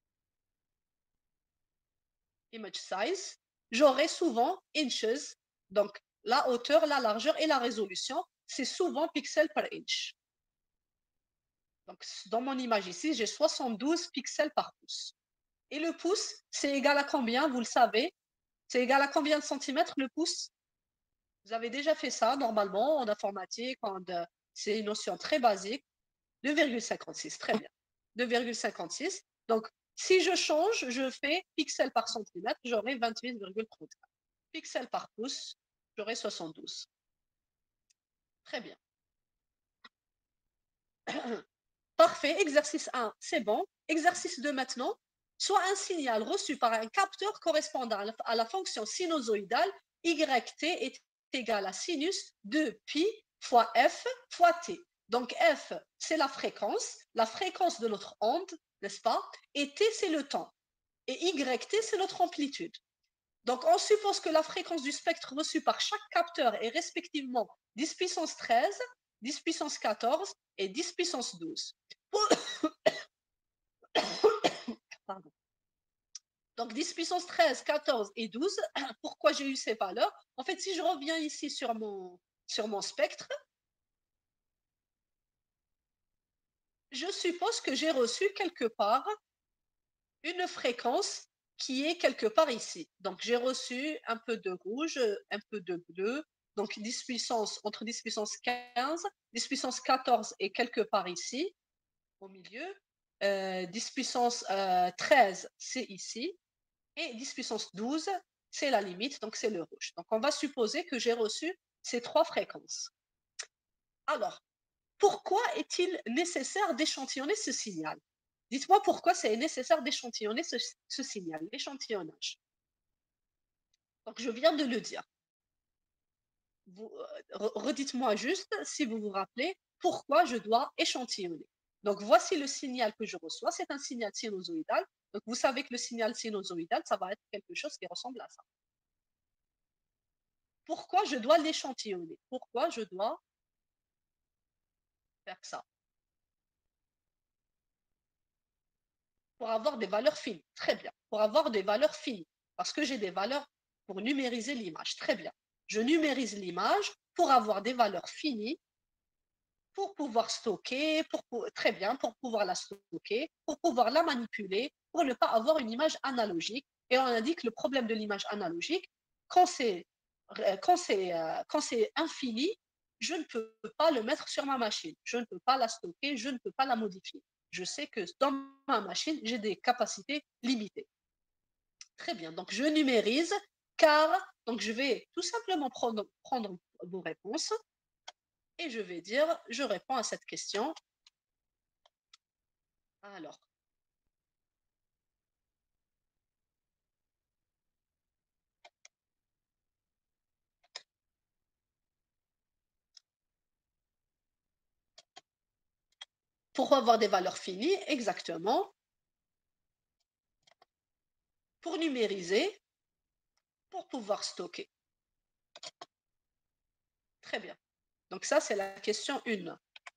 Image Size, j'aurai souvent inches, donc la hauteur, la largeur et la résolution, c'est souvent pixels par inch. Donc, dans mon image ici, j'ai 72 pixels par pouce. Et le pouce, c'est égal à combien? Vous le savez? C'est égal à combien de centimètres le pouce? Vous avez déjà fait ça normalement en informatique, c'est une notion très basique. 2,56, très bien. 2,56. Donc, si je change, je fais pixels par centimètre, j'aurai 28,34. Pixels par pouce, j'aurai 72. Très bien. Parfait, exercice 1, c'est bon. Exercice 2 maintenant, soit un signal reçu par un capteur correspondant à la fonction sinusoïdale yt est égal à sinus de pi fois f fois t. Donc f, c'est la fréquence de notre onde, n'est-ce pas? Et t, c'est le temps. Et yt, c'est notre amplitude. Donc, on suppose que la fréquence du spectre reçu par chaque capteur est respectivement 10 puissance 13, 10 puissance 14 et 10 puissance 12. Pardon. Donc, 10 puissance 13, 14 et 12, pourquoi j'ai eu ces valeurs? En fait, si je reviens ici sur mon spectre, je suppose que j'ai reçu quelque part une fréquence qui est quelque part ici. Donc, j'ai reçu un peu de rouge, un peu de bleu, donc 10 puissance, entre 10 puissance 15, 10 puissance 14 et quelque part ici, au milieu. 10 puissance 13, c'est ici. Et 10 puissance 12, c'est la limite, donc c'est le rouge. Donc, on va supposer que j'ai reçu ces trois fréquences. Alors, pourquoi est-il nécessaire d'échantillonner ce signal? Dites-moi pourquoi c'est nécessaire d'échantillonner ce signal, l'échantillonnage. Donc, je viens de le dire. Redites-moi juste, si vous vous rappelez, pourquoi je dois échantillonner. Donc, voici le signal que je reçois. C'est un signal sinusoïdal. Donc, vous savez que le signal sinusoïdal, ça va être quelque chose qui ressemble à ça. Pourquoi je dois l'échantillonner? Pourquoi je dois faire ça? Pour avoir des valeurs finies. Très bien. Pour avoir des valeurs finies. Parce que j'ai des valeurs pour numériser l'image. Très bien. Je numérise l'image pour avoir des valeurs finies, pour pouvoir stocker, très bien, pour pouvoir la stocker, pour pouvoir la manipuler, pour ne pas avoir une image analogique. Et on a dit que le problème de l'image analogique, quand c'est infini, je ne peux pas le mettre sur ma machine. Je ne peux pas la stocker, je ne peux pas la modifier. Je sais que dans ma machine, j'ai des capacités limitées. Très bien, donc je numérise, car donc je vais tout simplement prendre vos réponses et je vais dire, je réponds à cette question. Alors, pour avoir des valeurs finies, exactement, pour numériser, pour pouvoir stocker. Très bien. Donc ça, c'est la question 1.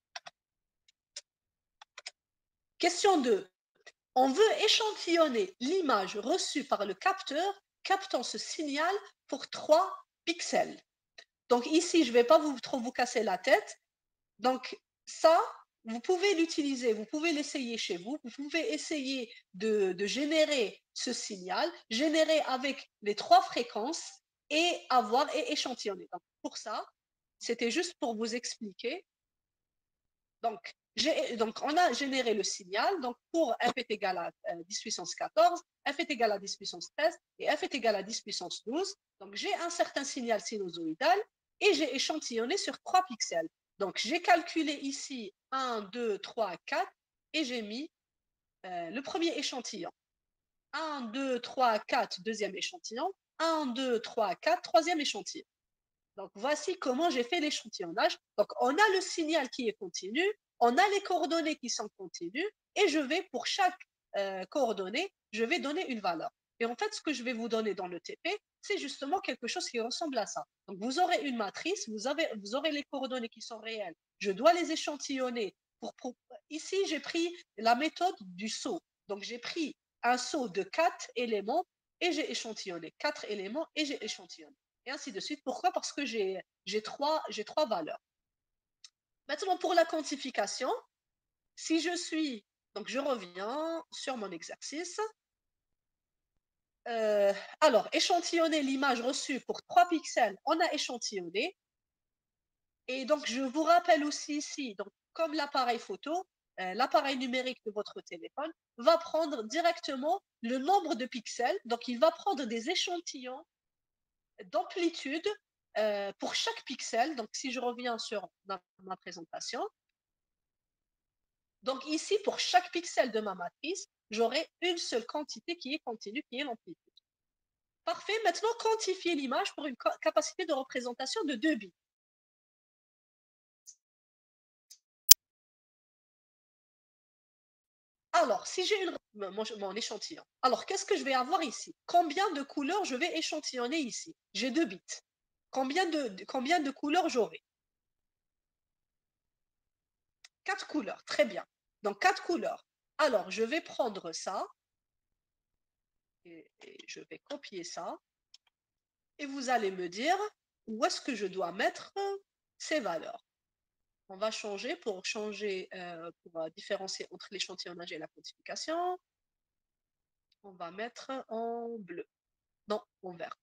Question 2. On veut échantillonner l'image reçue par le capteur captant ce signal pour 3 pixels. Donc ici, je ne vais pas trop vous casser la tête. Donc ça, vous pouvez l'utiliser, vous pouvez l'essayer chez vous, vous pouvez essayer de générer ce signal, générer avec les 3 fréquences et échantillonner. Donc pour ça, c'était juste pour vous expliquer. Donc, on a généré le signal. Donc, pour f est égal à 10 puissance 14, f est égal à 10 puissance 13 et f est égal à 10 puissance 12. Donc, j'ai un certain signal sinusoïdal et j'ai échantillonné sur 3 pixels. Donc, j'ai calculé ici 1, 2, 3, 4 et j'ai mis le premier échantillon. 1, 2, 3, 4, deuxième échantillon. 1, 2, 3, 4, troisième échantillon. Donc, voici comment j'ai fait l'échantillonnage. Donc, on a le signal qui est continu, on a les coordonnées qui sont continues, et je vais, pour chaque coordonnée, je vais donner une valeur. Et en fait, ce que je vais vous donner dans le TP, c'est justement quelque chose qui ressemble à ça. Donc, vous aurez une matrice, vous aurez les coordonnées qui sont réelles. Je dois les échantillonner. Ici, j'ai pris la méthode du saut. Donc, j'ai pris un saut de 4 éléments et j'ai échantillonné 4 éléments et j'ai échantillonné. Et ainsi de suite. Pourquoi? Parce que j'ai trois valeurs. Maintenant, pour la quantification, si je suis, donc je reviens sur mon exercice. Alors, échantillonner l'image reçue pour 3 pixels, on a échantillonné. Et donc, je vous rappelle aussi ici, donc, comme l'appareil photo, l'appareil numérique de votre téléphone va prendre directement le nombre de pixels. Donc, il va prendre des échantillons d'amplitude pour chaque pixel. Donc, si je reviens sur ma présentation, Donc ici, pour chaque pixel de ma matrice, j'aurai une seule quantité qui est continue, qui est l'amplitude. Parfait. Maintenant, quantifier l'image pour une capacité de représentation de 2 bits. Alors, si j'ai mon échantillon, alors qu'est-ce que je vais avoir ici? Combien de couleurs je vais échantillonner ici? J'ai 2 bits. Combien de couleurs j'aurai? 4 couleurs, très bien. Donc 4 couleurs. Alors, je vais prendre ça et je vais copier ça. Et vous allez me dire où est-ce que je dois mettre ces valeurs. On va changer pour différencier entre l'échantillonnage et la quantification. On va mettre en bleu. Non, en vert.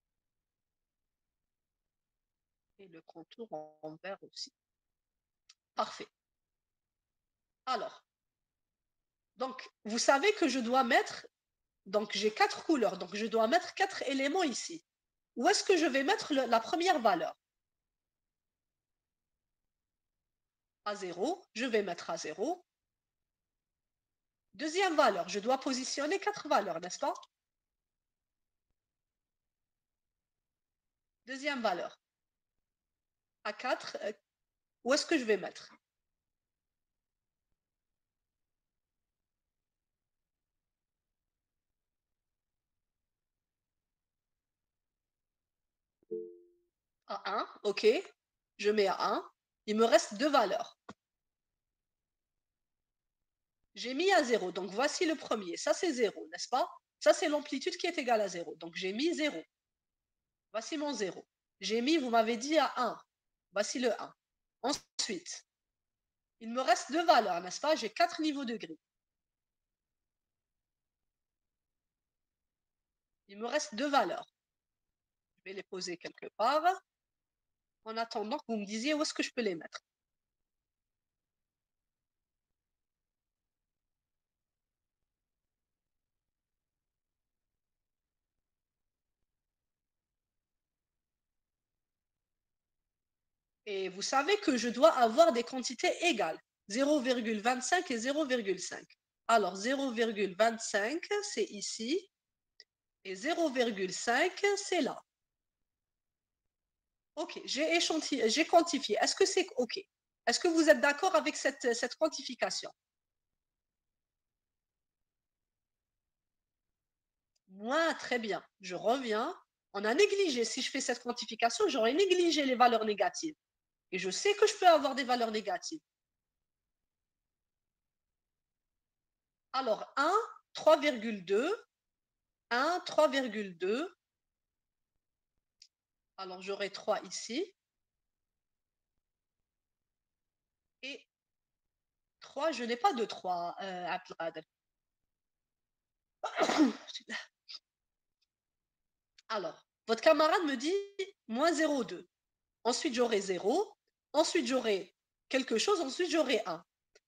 Et le contour en vert aussi. Parfait. Alors, donc, vous savez que je dois mettre, donc j'ai 4 couleurs, donc je dois mettre 4 éléments ici. Où est-ce que je vais mettre la première valeur? À 0, je vais mettre à 0. Deuxième valeur, je dois positionner 4 valeurs, n'est-ce pas? Deuxième valeur. À 4, où est-ce que je vais mettre? À 1, ok. Je mets à 1. Il me reste 2 valeurs. J'ai mis à 0, donc voici le premier. Ça, c'est 0, n'est-ce pas? Ça, c'est l'amplitude qui est égale à 0. Donc, j'ai mis 0. Voici mon 0. J'ai mis, vous m'avez dit, à 1. Voici le 1. Ensuite, il me reste 2 valeurs, n'est-ce pas? J'ai 4 niveaux de gris. Il me reste 2 valeurs. Je vais les poser quelque part. En attendant que vous me disiez où est-ce que je peux les mettre. Et vous savez que je dois avoir des quantités égales, 0,25 et 0,5. Alors 0,25, c'est ici, et 0,5, c'est là. Ok, j'ai quantifié. Est-ce que c'est ok? Est-ce que vous êtes d'accord avec cette quantification? Moi, très bien. Je reviens. On a négligé, si je fais cette quantification, j'aurais négligé les valeurs négatives. Et je sais que je peux avoir des valeurs négatives. Alors, 1, 3,2. 1, 3,2. Alors, j'aurai 3 ici. Et 3, je n'ai pas de 3, Abdelkader. Alors, votre camarade me dit moins 0,2. Ensuite, j'aurai 0. Ensuite, j'aurai quelque chose. Ensuite, j'aurai 1.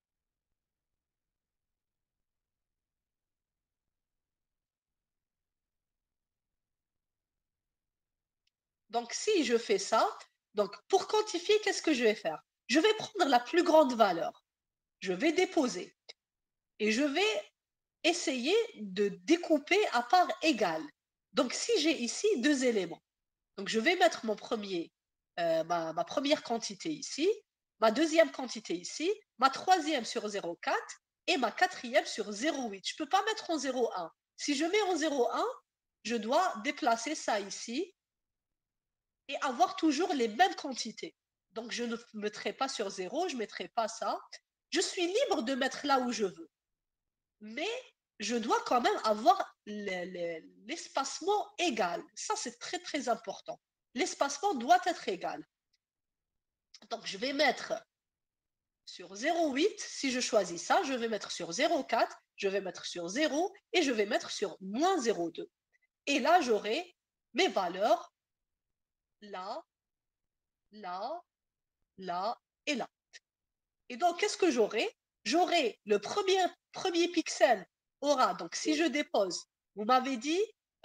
Donc, si je fais ça, donc pour quantifier, qu'est-ce que je vais faire? Je vais prendre la plus grande valeur. Je vais déposer. Et je vais essayer de découper à part égale. Donc, si j'ai ici 2 éléments, donc je vais mettre ma première quantité ici, ma deuxième quantité ici, ma troisième sur 0,4 et ma quatrième sur 0,8. Je ne peux pas mettre en 0,1. Si je mets en 0,1, je dois déplacer ça ici et avoir toujours les mêmes quantités. Donc, je ne mettrai pas sur 0, je ne mettrai pas ça. Je suis libre de mettre là où je veux. Mais je dois quand même avoir l'espacement égal. Ça, c'est très, très important. L'espacement doit être égal. Donc, je vais mettre sur 0,8. Si je choisis ça, je vais mettre sur 0,4, je vais mettre sur 0 et je vais mettre sur moins 0,2. Et là, j'aurai mes valeurs là, là, là et là. Et donc, qu'est-ce que j'aurai? J'aurai le premier pixel aura, donc si je dépose, vous m'avez dit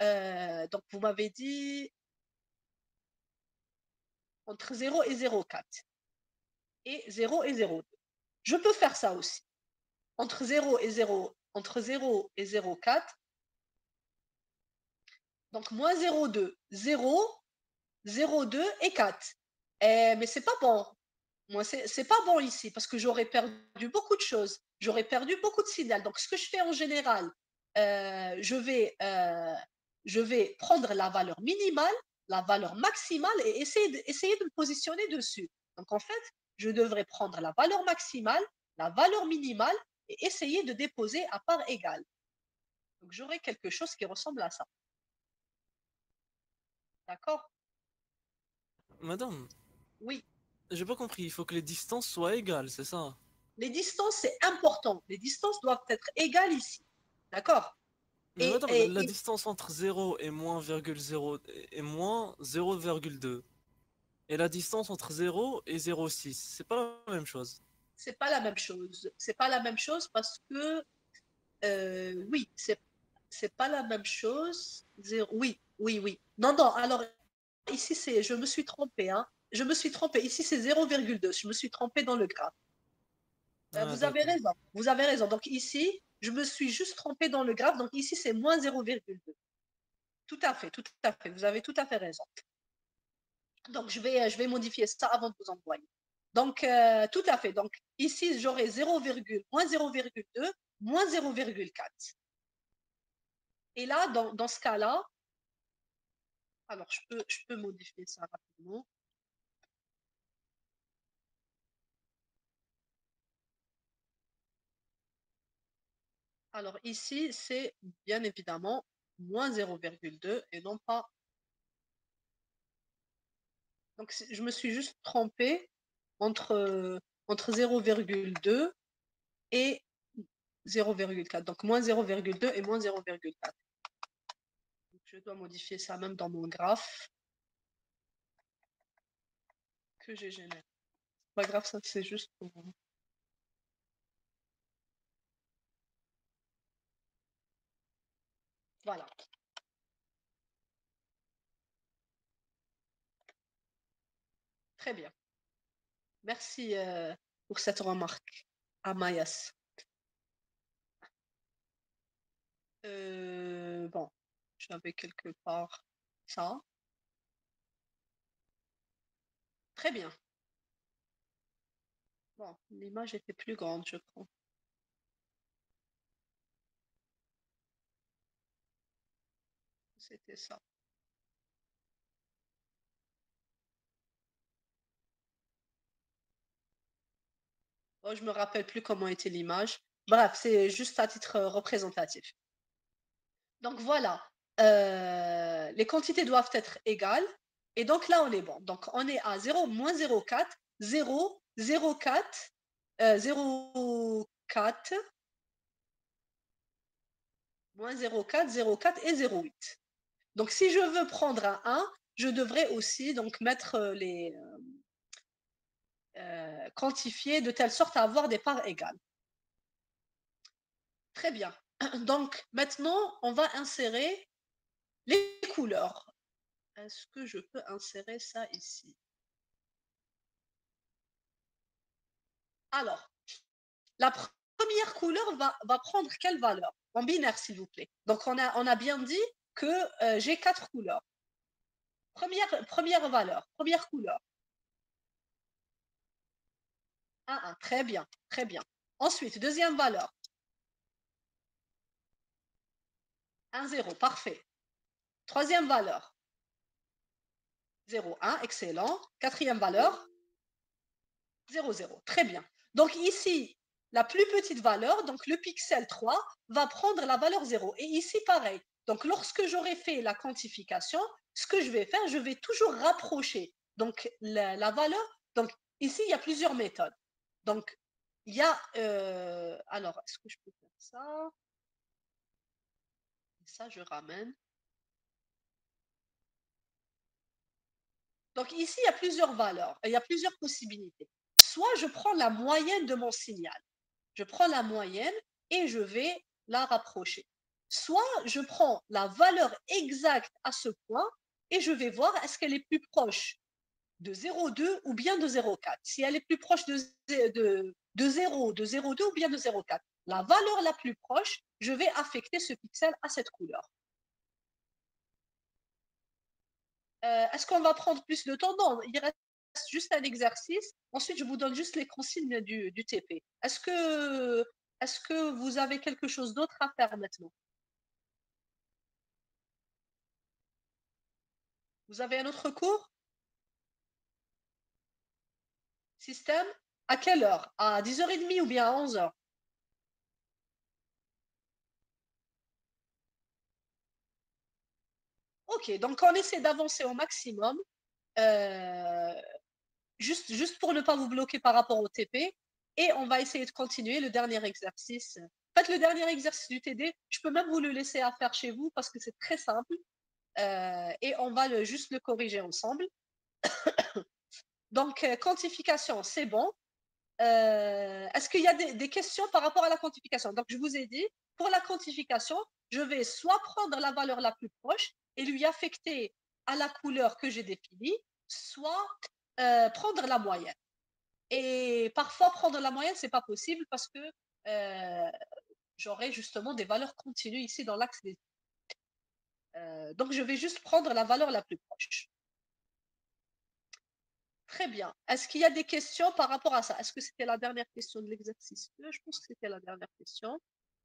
entre 0 et 0,4 et 0 et 0,2. Je peux faire ça aussi. entre 0 et 0, entre 0 et 0,4. Donc, moins 0,2, 0, 0,2 et 4. Mais c'est pas bon. Moi, c'est pas bon ici parce que j'aurais perdu beaucoup de choses. J'aurais perdu beaucoup de signal. Donc, ce que je fais en général, je vais prendre la valeur minimale, la valeur maximale et essayer de me positionner dessus. Donc, en fait, je devrais prendre la valeur maximale, la valeur minimale et essayer de déposer à part égale. Donc, j'aurai quelque chose qui ressemble à ça. D'accord? Madame, Oui. j'ai pas compris. Il faut que les distances soient égales, c'est ça? Les distances, c'est important. Les distances doivent être égales ici. D'accord? Mais madame, la Et distance entre 0 et moins 0 et moins 0,2. Et la distance entre 0 et 0,6, c'est pas la même chose. c'est pas la même chose. C'est pas la même chose parce que oui, c'est pas la même chose. Oui, oui, oui. Non, non. Alors ici c'est, je me suis trompée. Hein. Je me suis trompée. Ici c'est 0,2. Je me suis trompée dans le graphe. Ah, Vous avez d'accord. raison. Vous avez raison. Donc ici, je me suis juste trompée dans le graphe. Donc ici c'est moins 0,2. Tout à fait, tout à fait. Vous avez tout à fait raison. Donc je vais modifier ça avant de vous envoyer. Donc tout à fait. Donc ici j'aurai 0, moins 0,2, moins 0,4. Et là, dans ce cas-là, alors je peux modifier ça rapidement. Alors ici, c'est bien évidemment moins 0,2 et non pas. Donc je me suis juste trompée entre 0,2 et 0,4. Donc moins 0,2 et moins 0,4. Je dois modifier ça même dans mon graphe que j'ai généré. Pas grave, ça c'est juste pour. Voilà. Très bien. Merci pour cette remarque, Amayas. Bon, j'avais quelque part ça. Très bien. Bon, l'image était plus grande, je crois. C'était ça. Oh, je me rappelle plus comment était l'image. Bref, c'est juste à titre représentatif. Donc voilà, les quantités doivent être égales. Et donc là, on est bon. Donc on est à 0, moins 0,4, 0, 0,4, 0,4, moins 0,4, 0,4 et 0,8. Donc si je veux prendre un 1, je devrais aussi donc mettre les quantifier de telle sorte à avoir des parts égales. Très bien. Donc maintenant, on va insérer les couleurs. Est-ce que je peux insérer ça ici? Alors, la première couleur va prendre quelle valeur? En binaire, s'il vous plaît. Donc, on a bien dit que j'ai 4 couleurs. Première valeur, première couleur. 1, 1. Très bien, très bien. Ensuite, deuxième valeur. 1, 0. Parfait. Troisième valeur. 0, 1. Excellent. Quatrième valeur. 0, 0. Très bien. Donc ici, la plus petite valeur, donc le pixel 3, va prendre la valeur 0. Et ici, pareil. Donc lorsque j'aurai fait la quantification, ce que je vais faire, je vais toujours rapprocher. Donc la valeur, donc ici, il y a plusieurs méthodes. Donc il y a, alors, est-ce que je peux faire ça? Ça, je ramène. Donc ici, il y a plusieurs valeurs, il y a plusieurs possibilités. Soit je prends la moyenne de mon signal. Je prends la moyenne et je vais la rapprocher. Soit je prends la valeur exacte à ce point et je vais voir est-ce qu'elle est plus proche de 0,2 ou bien de 0,4. Si elle est plus proche de 0, de 0,2 ou bien de 0,4. La valeur la plus proche, je vais affecter ce pixel à cette couleur. Est-ce qu'on va prendre plus de temps? Non, il reste juste un exercice. Ensuite, je vous donne juste les consignes du TP. Est-ce que vous avez quelque chose d'autre à faire maintenant? Vous avez un autre cours? Système? À quelle heure? À 10h30 ou bien à 11h? Ok, donc on essaie d'avancer au maximum. Juste pour ne pas vous bloquer par rapport au TP. Et on va essayer de continuer le dernier exercice. En fait, le dernier exercice du TD, je peux même vous le laisser à faire chez vous parce que c'est très simple. Et on va juste le corriger ensemble. Donc, quantification, c'est bon. Est-ce qu'il y a des questions par rapport à la quantification? Donc, je vous ai dit, pour la quantification, je vais soit prendre la valeur la plus proche et lui affecter à la couleur que j'ai définie, soit prendre la moyenne. Et parfois, prendre la moyenne, c'est pas possible parce que j'aurai justement des valeurs continues ici dans l'axe des... donc, je vais juste prendre la valeur la plus proche. Très bien. Est-ce qu'il y a des questions par rapport à ça? Est-ce que c'était la dernière question de l'exercice? Je pense que c'était la dernière question.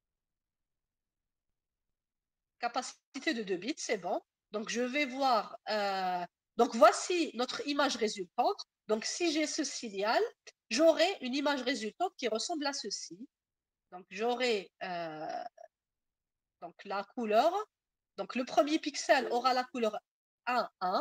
Capacité de 2 bits, c'est bon. Donc, je vais voir. Donc, voici notre image résultante. Donc, si j'ai ce signal, j'aurai une image résultante qui ressemble à ceci. Donc, j'aurai donc, la couleur. Donc, le premier pixel aura la couleur 1, 1.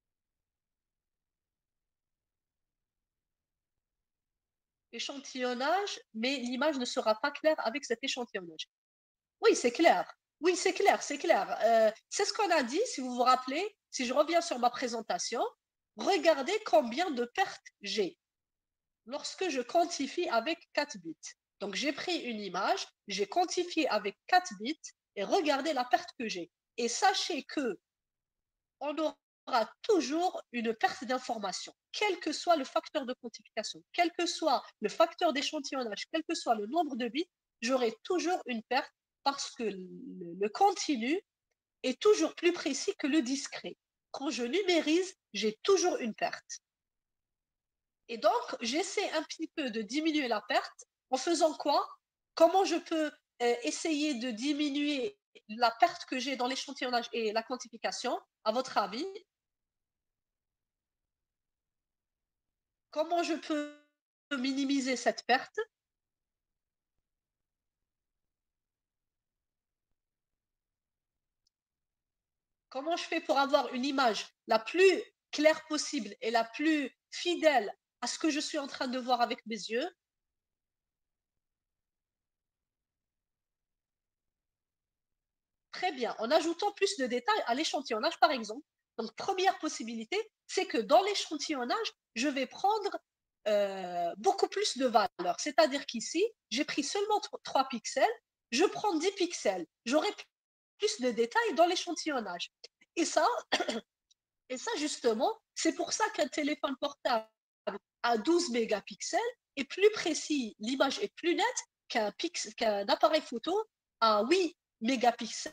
Échantillonnage, mais l'image ne sera pas claire avec cet échantillonnage. Oui, c'est clair. Oui, c'est clair, c'est clair. C'est ce qu'on a dit, si vous vous rappelez, si je reviens sur ma présentation, regardez combien de pertes j'ai lorsque je quantifie avec 4 bits. Donc, j'ai pris une image, j'ai quantifié avec 4 bits et regardez la perte que j'ai. Et sachez que on aura toujours une perte d'information, quel que soit le facteur de quantification, quel que soit le facteur d'échantillonnage, quel que soit le nombre de bits, j'aurai toujours une perte parce que le continu est toujours plus précis que le discret. Quand je numérise, j'ai toujours une perte. Et donc, j'essaie un petit peu de diminuer la perte en faisant quoi? Comment je peux essayer de diminuer la perte que j'ai dans l'échantillonnage et la quantification, à votre avis? Comment je peux minimiser cette perte? Comment je fais pour avoir une image la plus claire possible et la plus fidèle à ce que je suis en train de voir avec mes yeux? Très bien, en ajoutant plus de détails à l'échantillonnage, par exemple. Donc, première possibilité, c'est que dans l'échantillonnage, je vais prendre beaucoup plus de valeurs. C'est-à-dire qu'ici, j'ai pris seulement 3 pixels, je prends 10 pixels. J'aurai plus de détails dans l'échantillonnage. Et ça, justement, c'est pour ça qu'un téléphone portable à 12 mégapixels est plus précis, l'image est plus nette qu'un appareil photo à 8 mégapixels.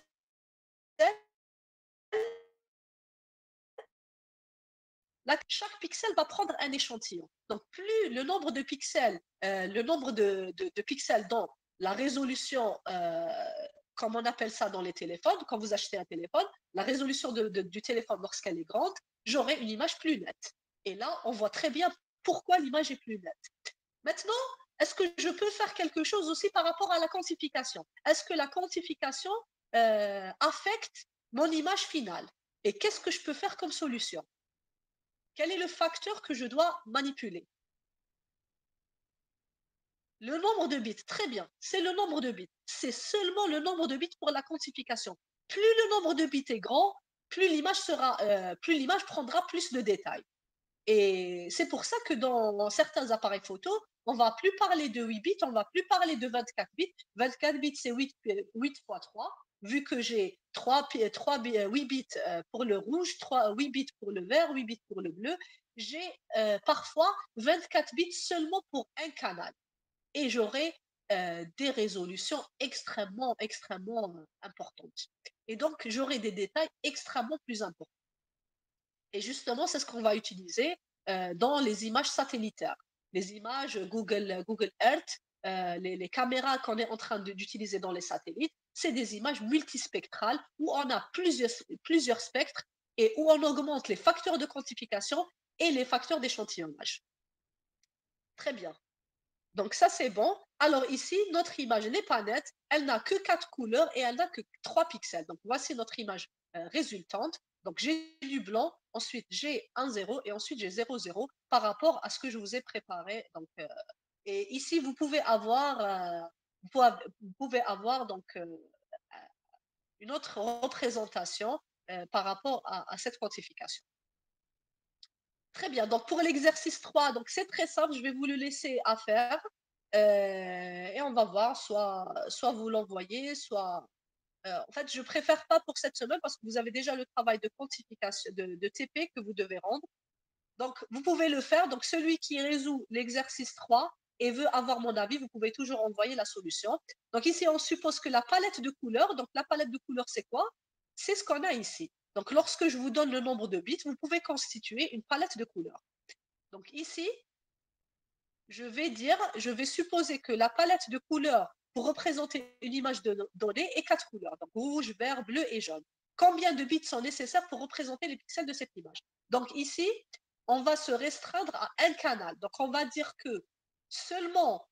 Là, chaque pixel va prendre un échantillon. Donc, plus le nombre de pixels, le nombre de pixels dans la résolution, comme on appelle ça dans les téléphones, quand vous achetez un téléphone, la résolution du téléphone lorsqu'elle est grande, j'aurai une image plus nette. Et là, on voit très bien pourquoi l'image est plus nette. Maintenant, est-ce que je peux faire quelque chose aussi par rapport à la quantification? Est-ce que la quantification affecte mon image finale? Et qu'est-ce que je peux faire comme solution? Quel est le facteur que je dois manipuler? Le nombre de bits, très bien, c'est le nombre de bits. C'est seulement le nombre de bits pour la quantification. Plus le nombre de bits est grand, plus l'image prendra plus de détails. Et c'est pour ça que dans certains appareils photo, on va plus parler de 8 bits, on va plus parler de 24 bits. 24 bits, c'est 8 fois 3. Vu que j'ai 8 bits pour le rouge, 8 bits pour le vert, 8 bits pour le bleu, j'ai parfois 24 bits seulement pour un canal. Et j'aurai des résolutions extrêmement importantes. Et donc, j'aurai des détails extrêmement plus importants. Et justement, c'est ce qu'on va utiliser dans les images satellitaires. Les images Google Earth, les caméras qu'on est en train d'utiliser dans les satellites, c'est des images multispectrales où on a plusieurs spectres et où on augmente les facteurs de quantification et les facteurs d'échantillonnage. Très bien. Donc ça, c'est bon. Alors ici, notre image n'est pas nette. Elle n'a que 4 couleurs et elle n'a que 3 pixels. Donc voici notre image résultante. Donc j'ai du blanc, ensuite j'ai un 0 et ensuite j'ai 0, 0 par rapport à ce que je vous ai préparé. Donc, et ici, vous pouvez avoir, donc, une autre représentation par rapport à cette quantification. Très bien. Donc pour l'exercice 3, donc c'est très simple. Je vais vous le laisser à faire. Et on va voir, soit vous l'envoyez, soit... en fait, je préfère pas pour cette semaine parce que vous avez déjà le travail de quantification, de TP que vous devez rendre. Donc, vous pouvez le faire. Donc, celui qui résout l'exercice 3 et veut avoir mon avis, vous pouvez toujours envoyer la solution. Donc, ici, on suppose que la palette de couleurs, donc la palette de couleurs, c'est quoi? C'est ce qu'on a ici. Donc, lorsque je vous donne le nombre de bits, vous pouvez constituer une palette de couleurs. Donc, ici, je vais supposer que la palette de couleurs pour représenter une image donnée est 4 couleurs, donc rouge, vert, bleu et jaune. Combien de bits sont nécessaires pour représenter les pixels de cette image? Donc ici, on va se restreindre à un canal. Donc on va dire que seulement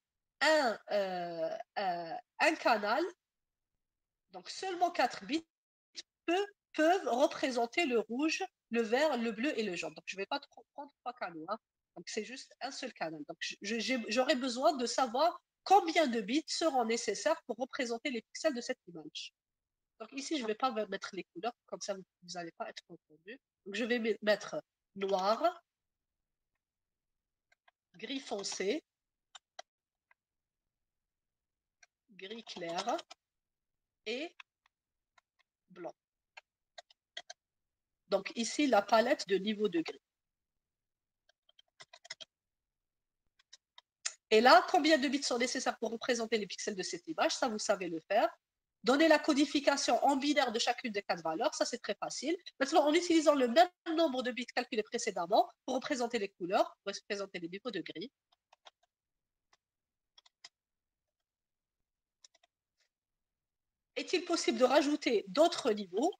un canal, donc seulement 4 bits, peuvent représenter le rouge, le vert, le bleu et le jaune. Donc je ne vais pas prendre 3 canaux. Hein. Donc c'est juste un seul canal. Donc j'aurai besoin de savoir combien de bits seront nécessaires pour représenter les pixels de cette image. Donc ici, je ne vais pas mettre les couleurs, comme ça vous n'allez pas être confondu. Donc je vais mettre noir, gris foncé, gris clair et blanc. Donc ici, la palette de niveau de gris. Et là, combien de bits sont nécessaires pour représenter les pixels de cette image? Ça, vous savez le faire. Donner la codification en binaire de chacune des 4 valeurs, ça c'est très facile. Maintenant, en utilisant le même nombre de bits calculés précédemment pour représenter les couleurs, pour représenter les niveaux de gris. Est-il possible de rajouter d'autres niveaux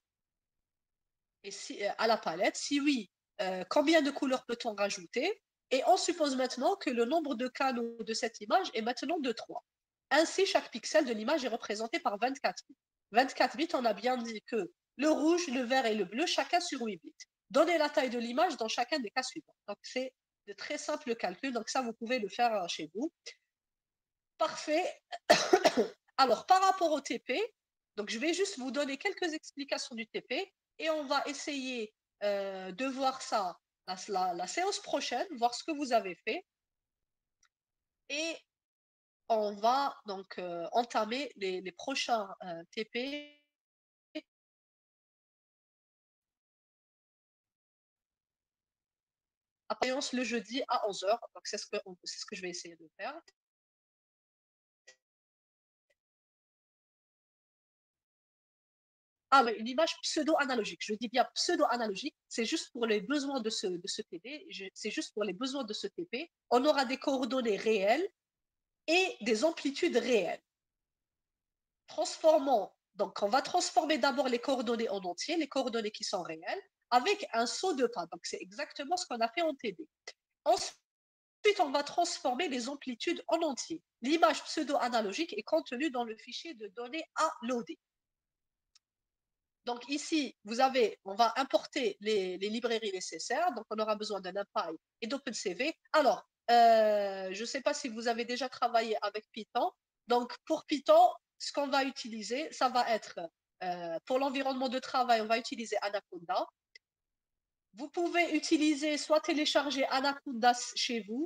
à la palette? Si oui, combien de couleurs peut-on rajouter? Et on suppose maintenant que le nombre de canaux de cette image est maintenant de 3. Ainsi, chaque pixel de l'image est représenté par 24 bits. 24 bits, on a bien dit que le rouge, le vert et le bleu, chacun sur 8 bits. Donnez la taille de l'image dans chacun des cas suivants. Donc, c'est de très simples calculs. Donc, ça, vous pouvez le faire chez vous. Parfait. Alors, par rapport au TP, donc je vais juste vous donner quelques explications du TP et on va essayer de voir ça la séance prochaine, voir ce que vous avez fait. Et on va donc entamer les prochains TP. Après, séance le jeudi à 11h. Donc, c'est ce que je vais essayer de faire. Ah oui, une image pseudo-analogique. Je dis bien pseudo-analogique. C'est juste pour les besoins de ce TP. C'est juste pour les besoins de ce TP. On aura des coordonnées réelles et des amplitudes réelles. Transformons. Donc, on va transformer d'abord les coordonnées en entier, les coordonnées qui sont réelles, avec un saut de pas. Donc, c'est exactement ce qu'on a fait en TD. Ensuite, on va transformer les amplitudes en entier. L'image pseudo-analogique est contenue dans le fichier de données à loader. Donc ici, on va importer les librairies nécessaires. Donc on aura besoin d'un NumPy et d'OpenCV. Alors, je ne sais pas si vous avez déjà travaillé avec Python. Donc pour Python, ce qu'on va utiliser, ça va être, pour l'environnement de travail, on va utiliser Anaconda. Vous pouvez utiliser, soit télécharger Anaconda chez vous,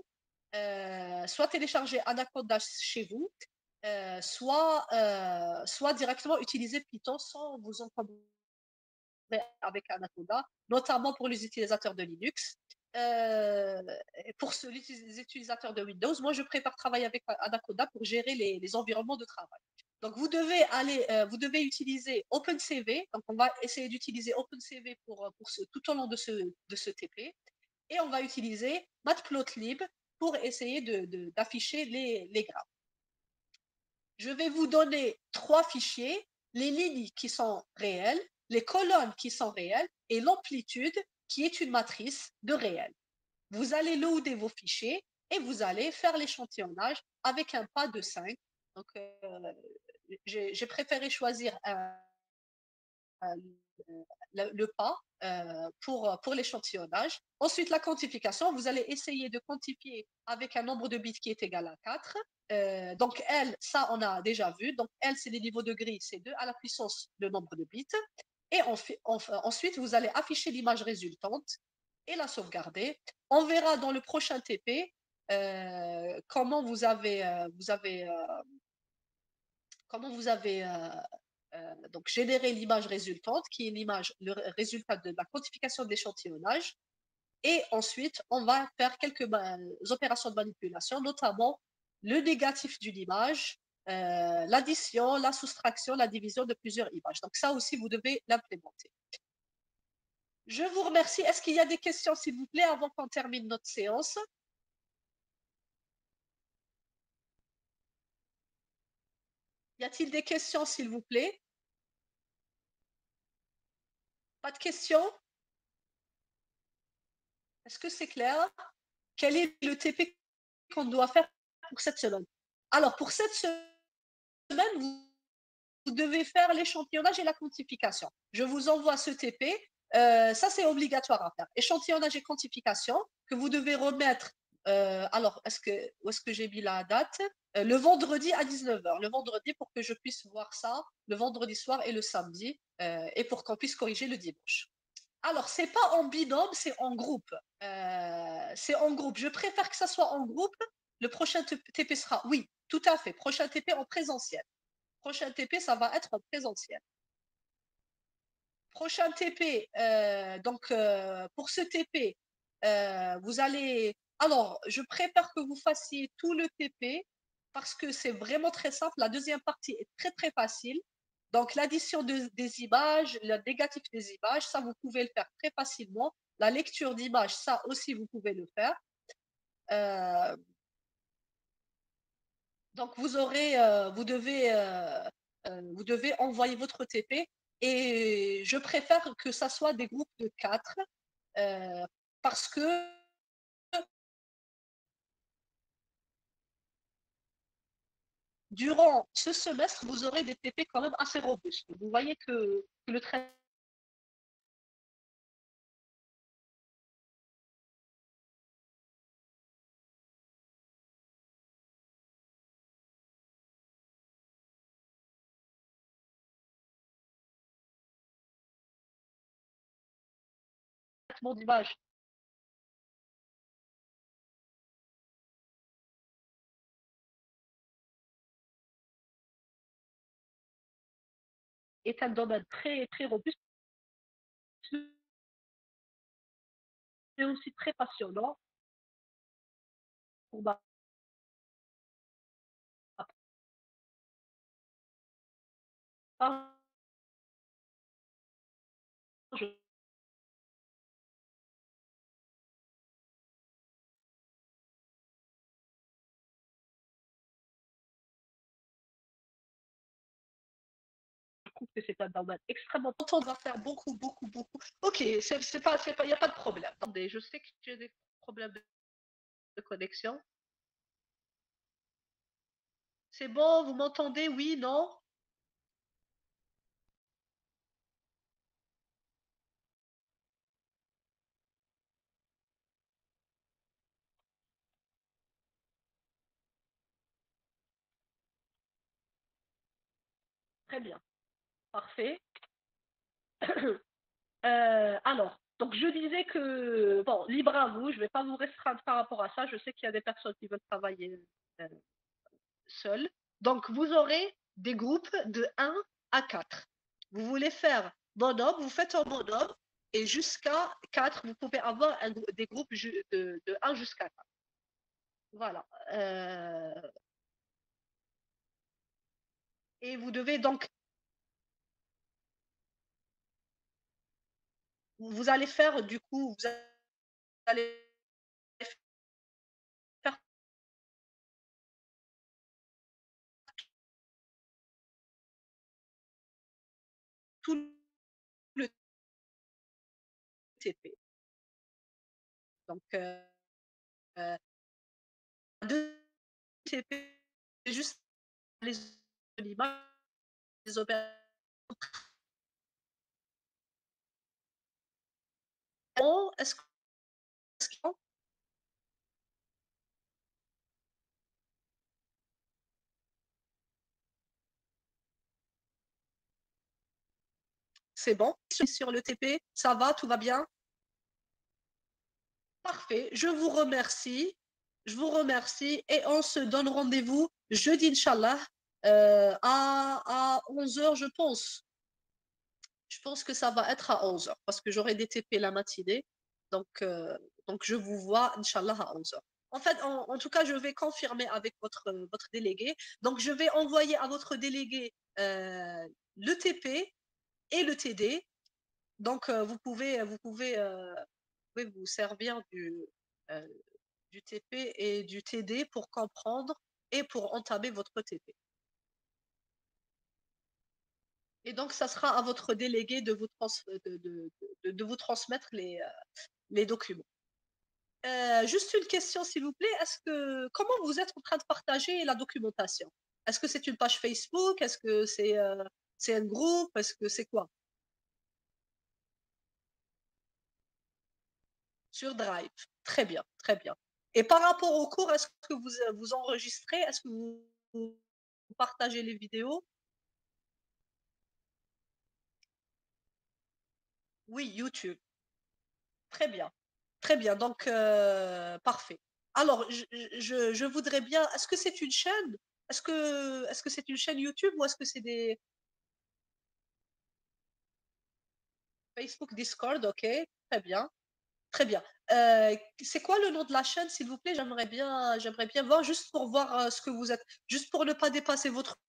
soit directement utiliser Python sans vous encombrer avec Anaconda, notamment pour les utilisateurs de Linux. pour les utilisateurs de Windows, moi, je préfère travailler avec Anaconda pour gérer les environnements de travail. Donc, vous devez utiliser OpenCV. Donc, on va essayer d'utiliser OpenCV tout au long de ce TP. Et on va utiliser Matplotlib pour essayer d'afficher les graphes. Je vais vous donner 3 fichiers, les lignes qui sont réelles, les colonnes qui sont réelles et l'amplitude qui est une matrice de réel. Vous allez loader vos fichiers et vous allez faire l'échantillonnage avec un pas de 5. Donc, j'ai préféré choisir le pas pour l'échantillonnage. Ensuite, la quantification, vous allez essayer de quantifier avec un nombre de bits qui est égal à 4. Donc, L, ça, on a déjà vu. Donc, L, c'est les niveaux de gris, c'est 2 à la puissance le nombre de bits. Et ensuite, vous allez afficher l'image résultante et la sauvegarder. On verra dans le prochain TP comment vous avez donc générer l'image résultante, qui est le résultat de la quantification de l'échantillonnage. Et ensuite, on va faire quelques opérations de manipulation, notamment le négatif d'une image, l'addition, la soustraction, la division de plusieurs images. Donc ça aussi, vous devez l'implémenter. Je vous remercie. Est-ce qu'il y a des questions, s'il vous plaît, avant qu'on termine notre séance? Y a-t-il des questions, s'il vous plaît? Pas de questions? Est-ce que c'est clair? Quel est le TP qu'on doit faire pour cette semaine? Alors, pour cette semaine, vous devez faire l'échantillonnage et la quantification. Je vous envoie ce TP. Ça, c'est obligatoire à faire. Échantillonnage et quantification que vous devez remettre. Alors, où est-ce que j'ai mis la date? Le vendredi à 19h. Le vendredi pour que je puisse voir ça le vendredi soir et le samedi et pour qu'on puisse corriger le dimanche. Alors, c'est pas en binôme, c'est en groupe. C'est en groupe. Je préfère que ça soit en groupe. Le prochain TP sera, oui, tout à fait. Prochain TP en présentiel. Prochain TP, ça va être en présentiel. Prochain TP, donc pour ce TP, vous allez. Alors, je préfère que vous fassiez tout le TP parce que c'est vraiment très simple. La deuxième partie est très très facile. Donc, l'addition des images, le négatif des images, ça, vous pouvez le faire très facilement. La lecture d'images, ça aussi, vous pouvez le faire. Donc, vous devez envoyer votre TP et je préfère que ça soit des groupes de 4 parce que durant ce semestre, vous aurez des TP quand même assez robustes. Vous voyez que le traitement d'image est un domaine très, très robuste, mais aussi très passionnant pour ma part. Je trouve que c'est un domaine extrêmement important. On va faire beaucoup, beaucoup, beaucoup. Ok, c'est pas, il n'y a pas de problème. Attendez, je sais que j'ai des problèmes de connexion. C'est bon, vous m'entendez? Oui, non? Très bien. Parfait. Alors, donc je disais que, bon, libre à vous, je ne vais pas vous restreindre par rapport à ça. Je sais qu'il y a des personnes qui veulent travailler seules. Donc, vous aurez des groupes de 1 à 4. Vous voulez faire bonhomme, vous faites en bonhomme et jusqu'à 4, vous pouvez avoir des groupes de 1 jusqu'à 4. Voilà. Et vous devez donc, vous allez faire du coup, vous allez faire tout le TP. Donc, 2 TP, c'est juste les l'image, les opérations. Est-ce que c'est bon? Sur le TP, ça va, tout va bien? Parfait, je vous remercie. Je vous remercie et on se donne rendez-vous jeudi, Inch'Allah, à 11h, je pense. Je pense que ça va être à 11h parce que j'aurai des TP la matinée. Donc je vous vois, Inch'Allah, à 11h. En fait, en tout cas, je vais confirmer avec votre délégué. Donc, je vais envoyer à votre délégué le TP et le TD. Donc, vous pouvez vous servir euh, du TP et du TD pour comprendre et pour entamer votre TP. Et donc, ça sera à votre délégué de vous transmettre les documents. Juste une question, s'il vous plaît. Comment vous êtes en train de partager la documentation? Est-ce que c'est une page Facebook? Est-ce que c'est un groupe? Est-ce que c'est quoi? Sur Drive. Très bien, très bien. Et par rapport au cours, est-ce que vous enregistrez? Est-ce que vous partagez les vidéos? Oui, YouTube. Très bien. Très bien. Donc, parfait. Alors, je voudrais bien. Est-ce que c'est une chaîne? Est-ce que c'est une chaîne YouTube ou est-ce que c'est des Facebook, Discord? Ok, très bien. Très bien. C'est quoi le nom de la chaîne, s'il vous plaît? J'aimerais bien voir, juste pour voir ce que vous êtes, juste pour ne pas dépasser votre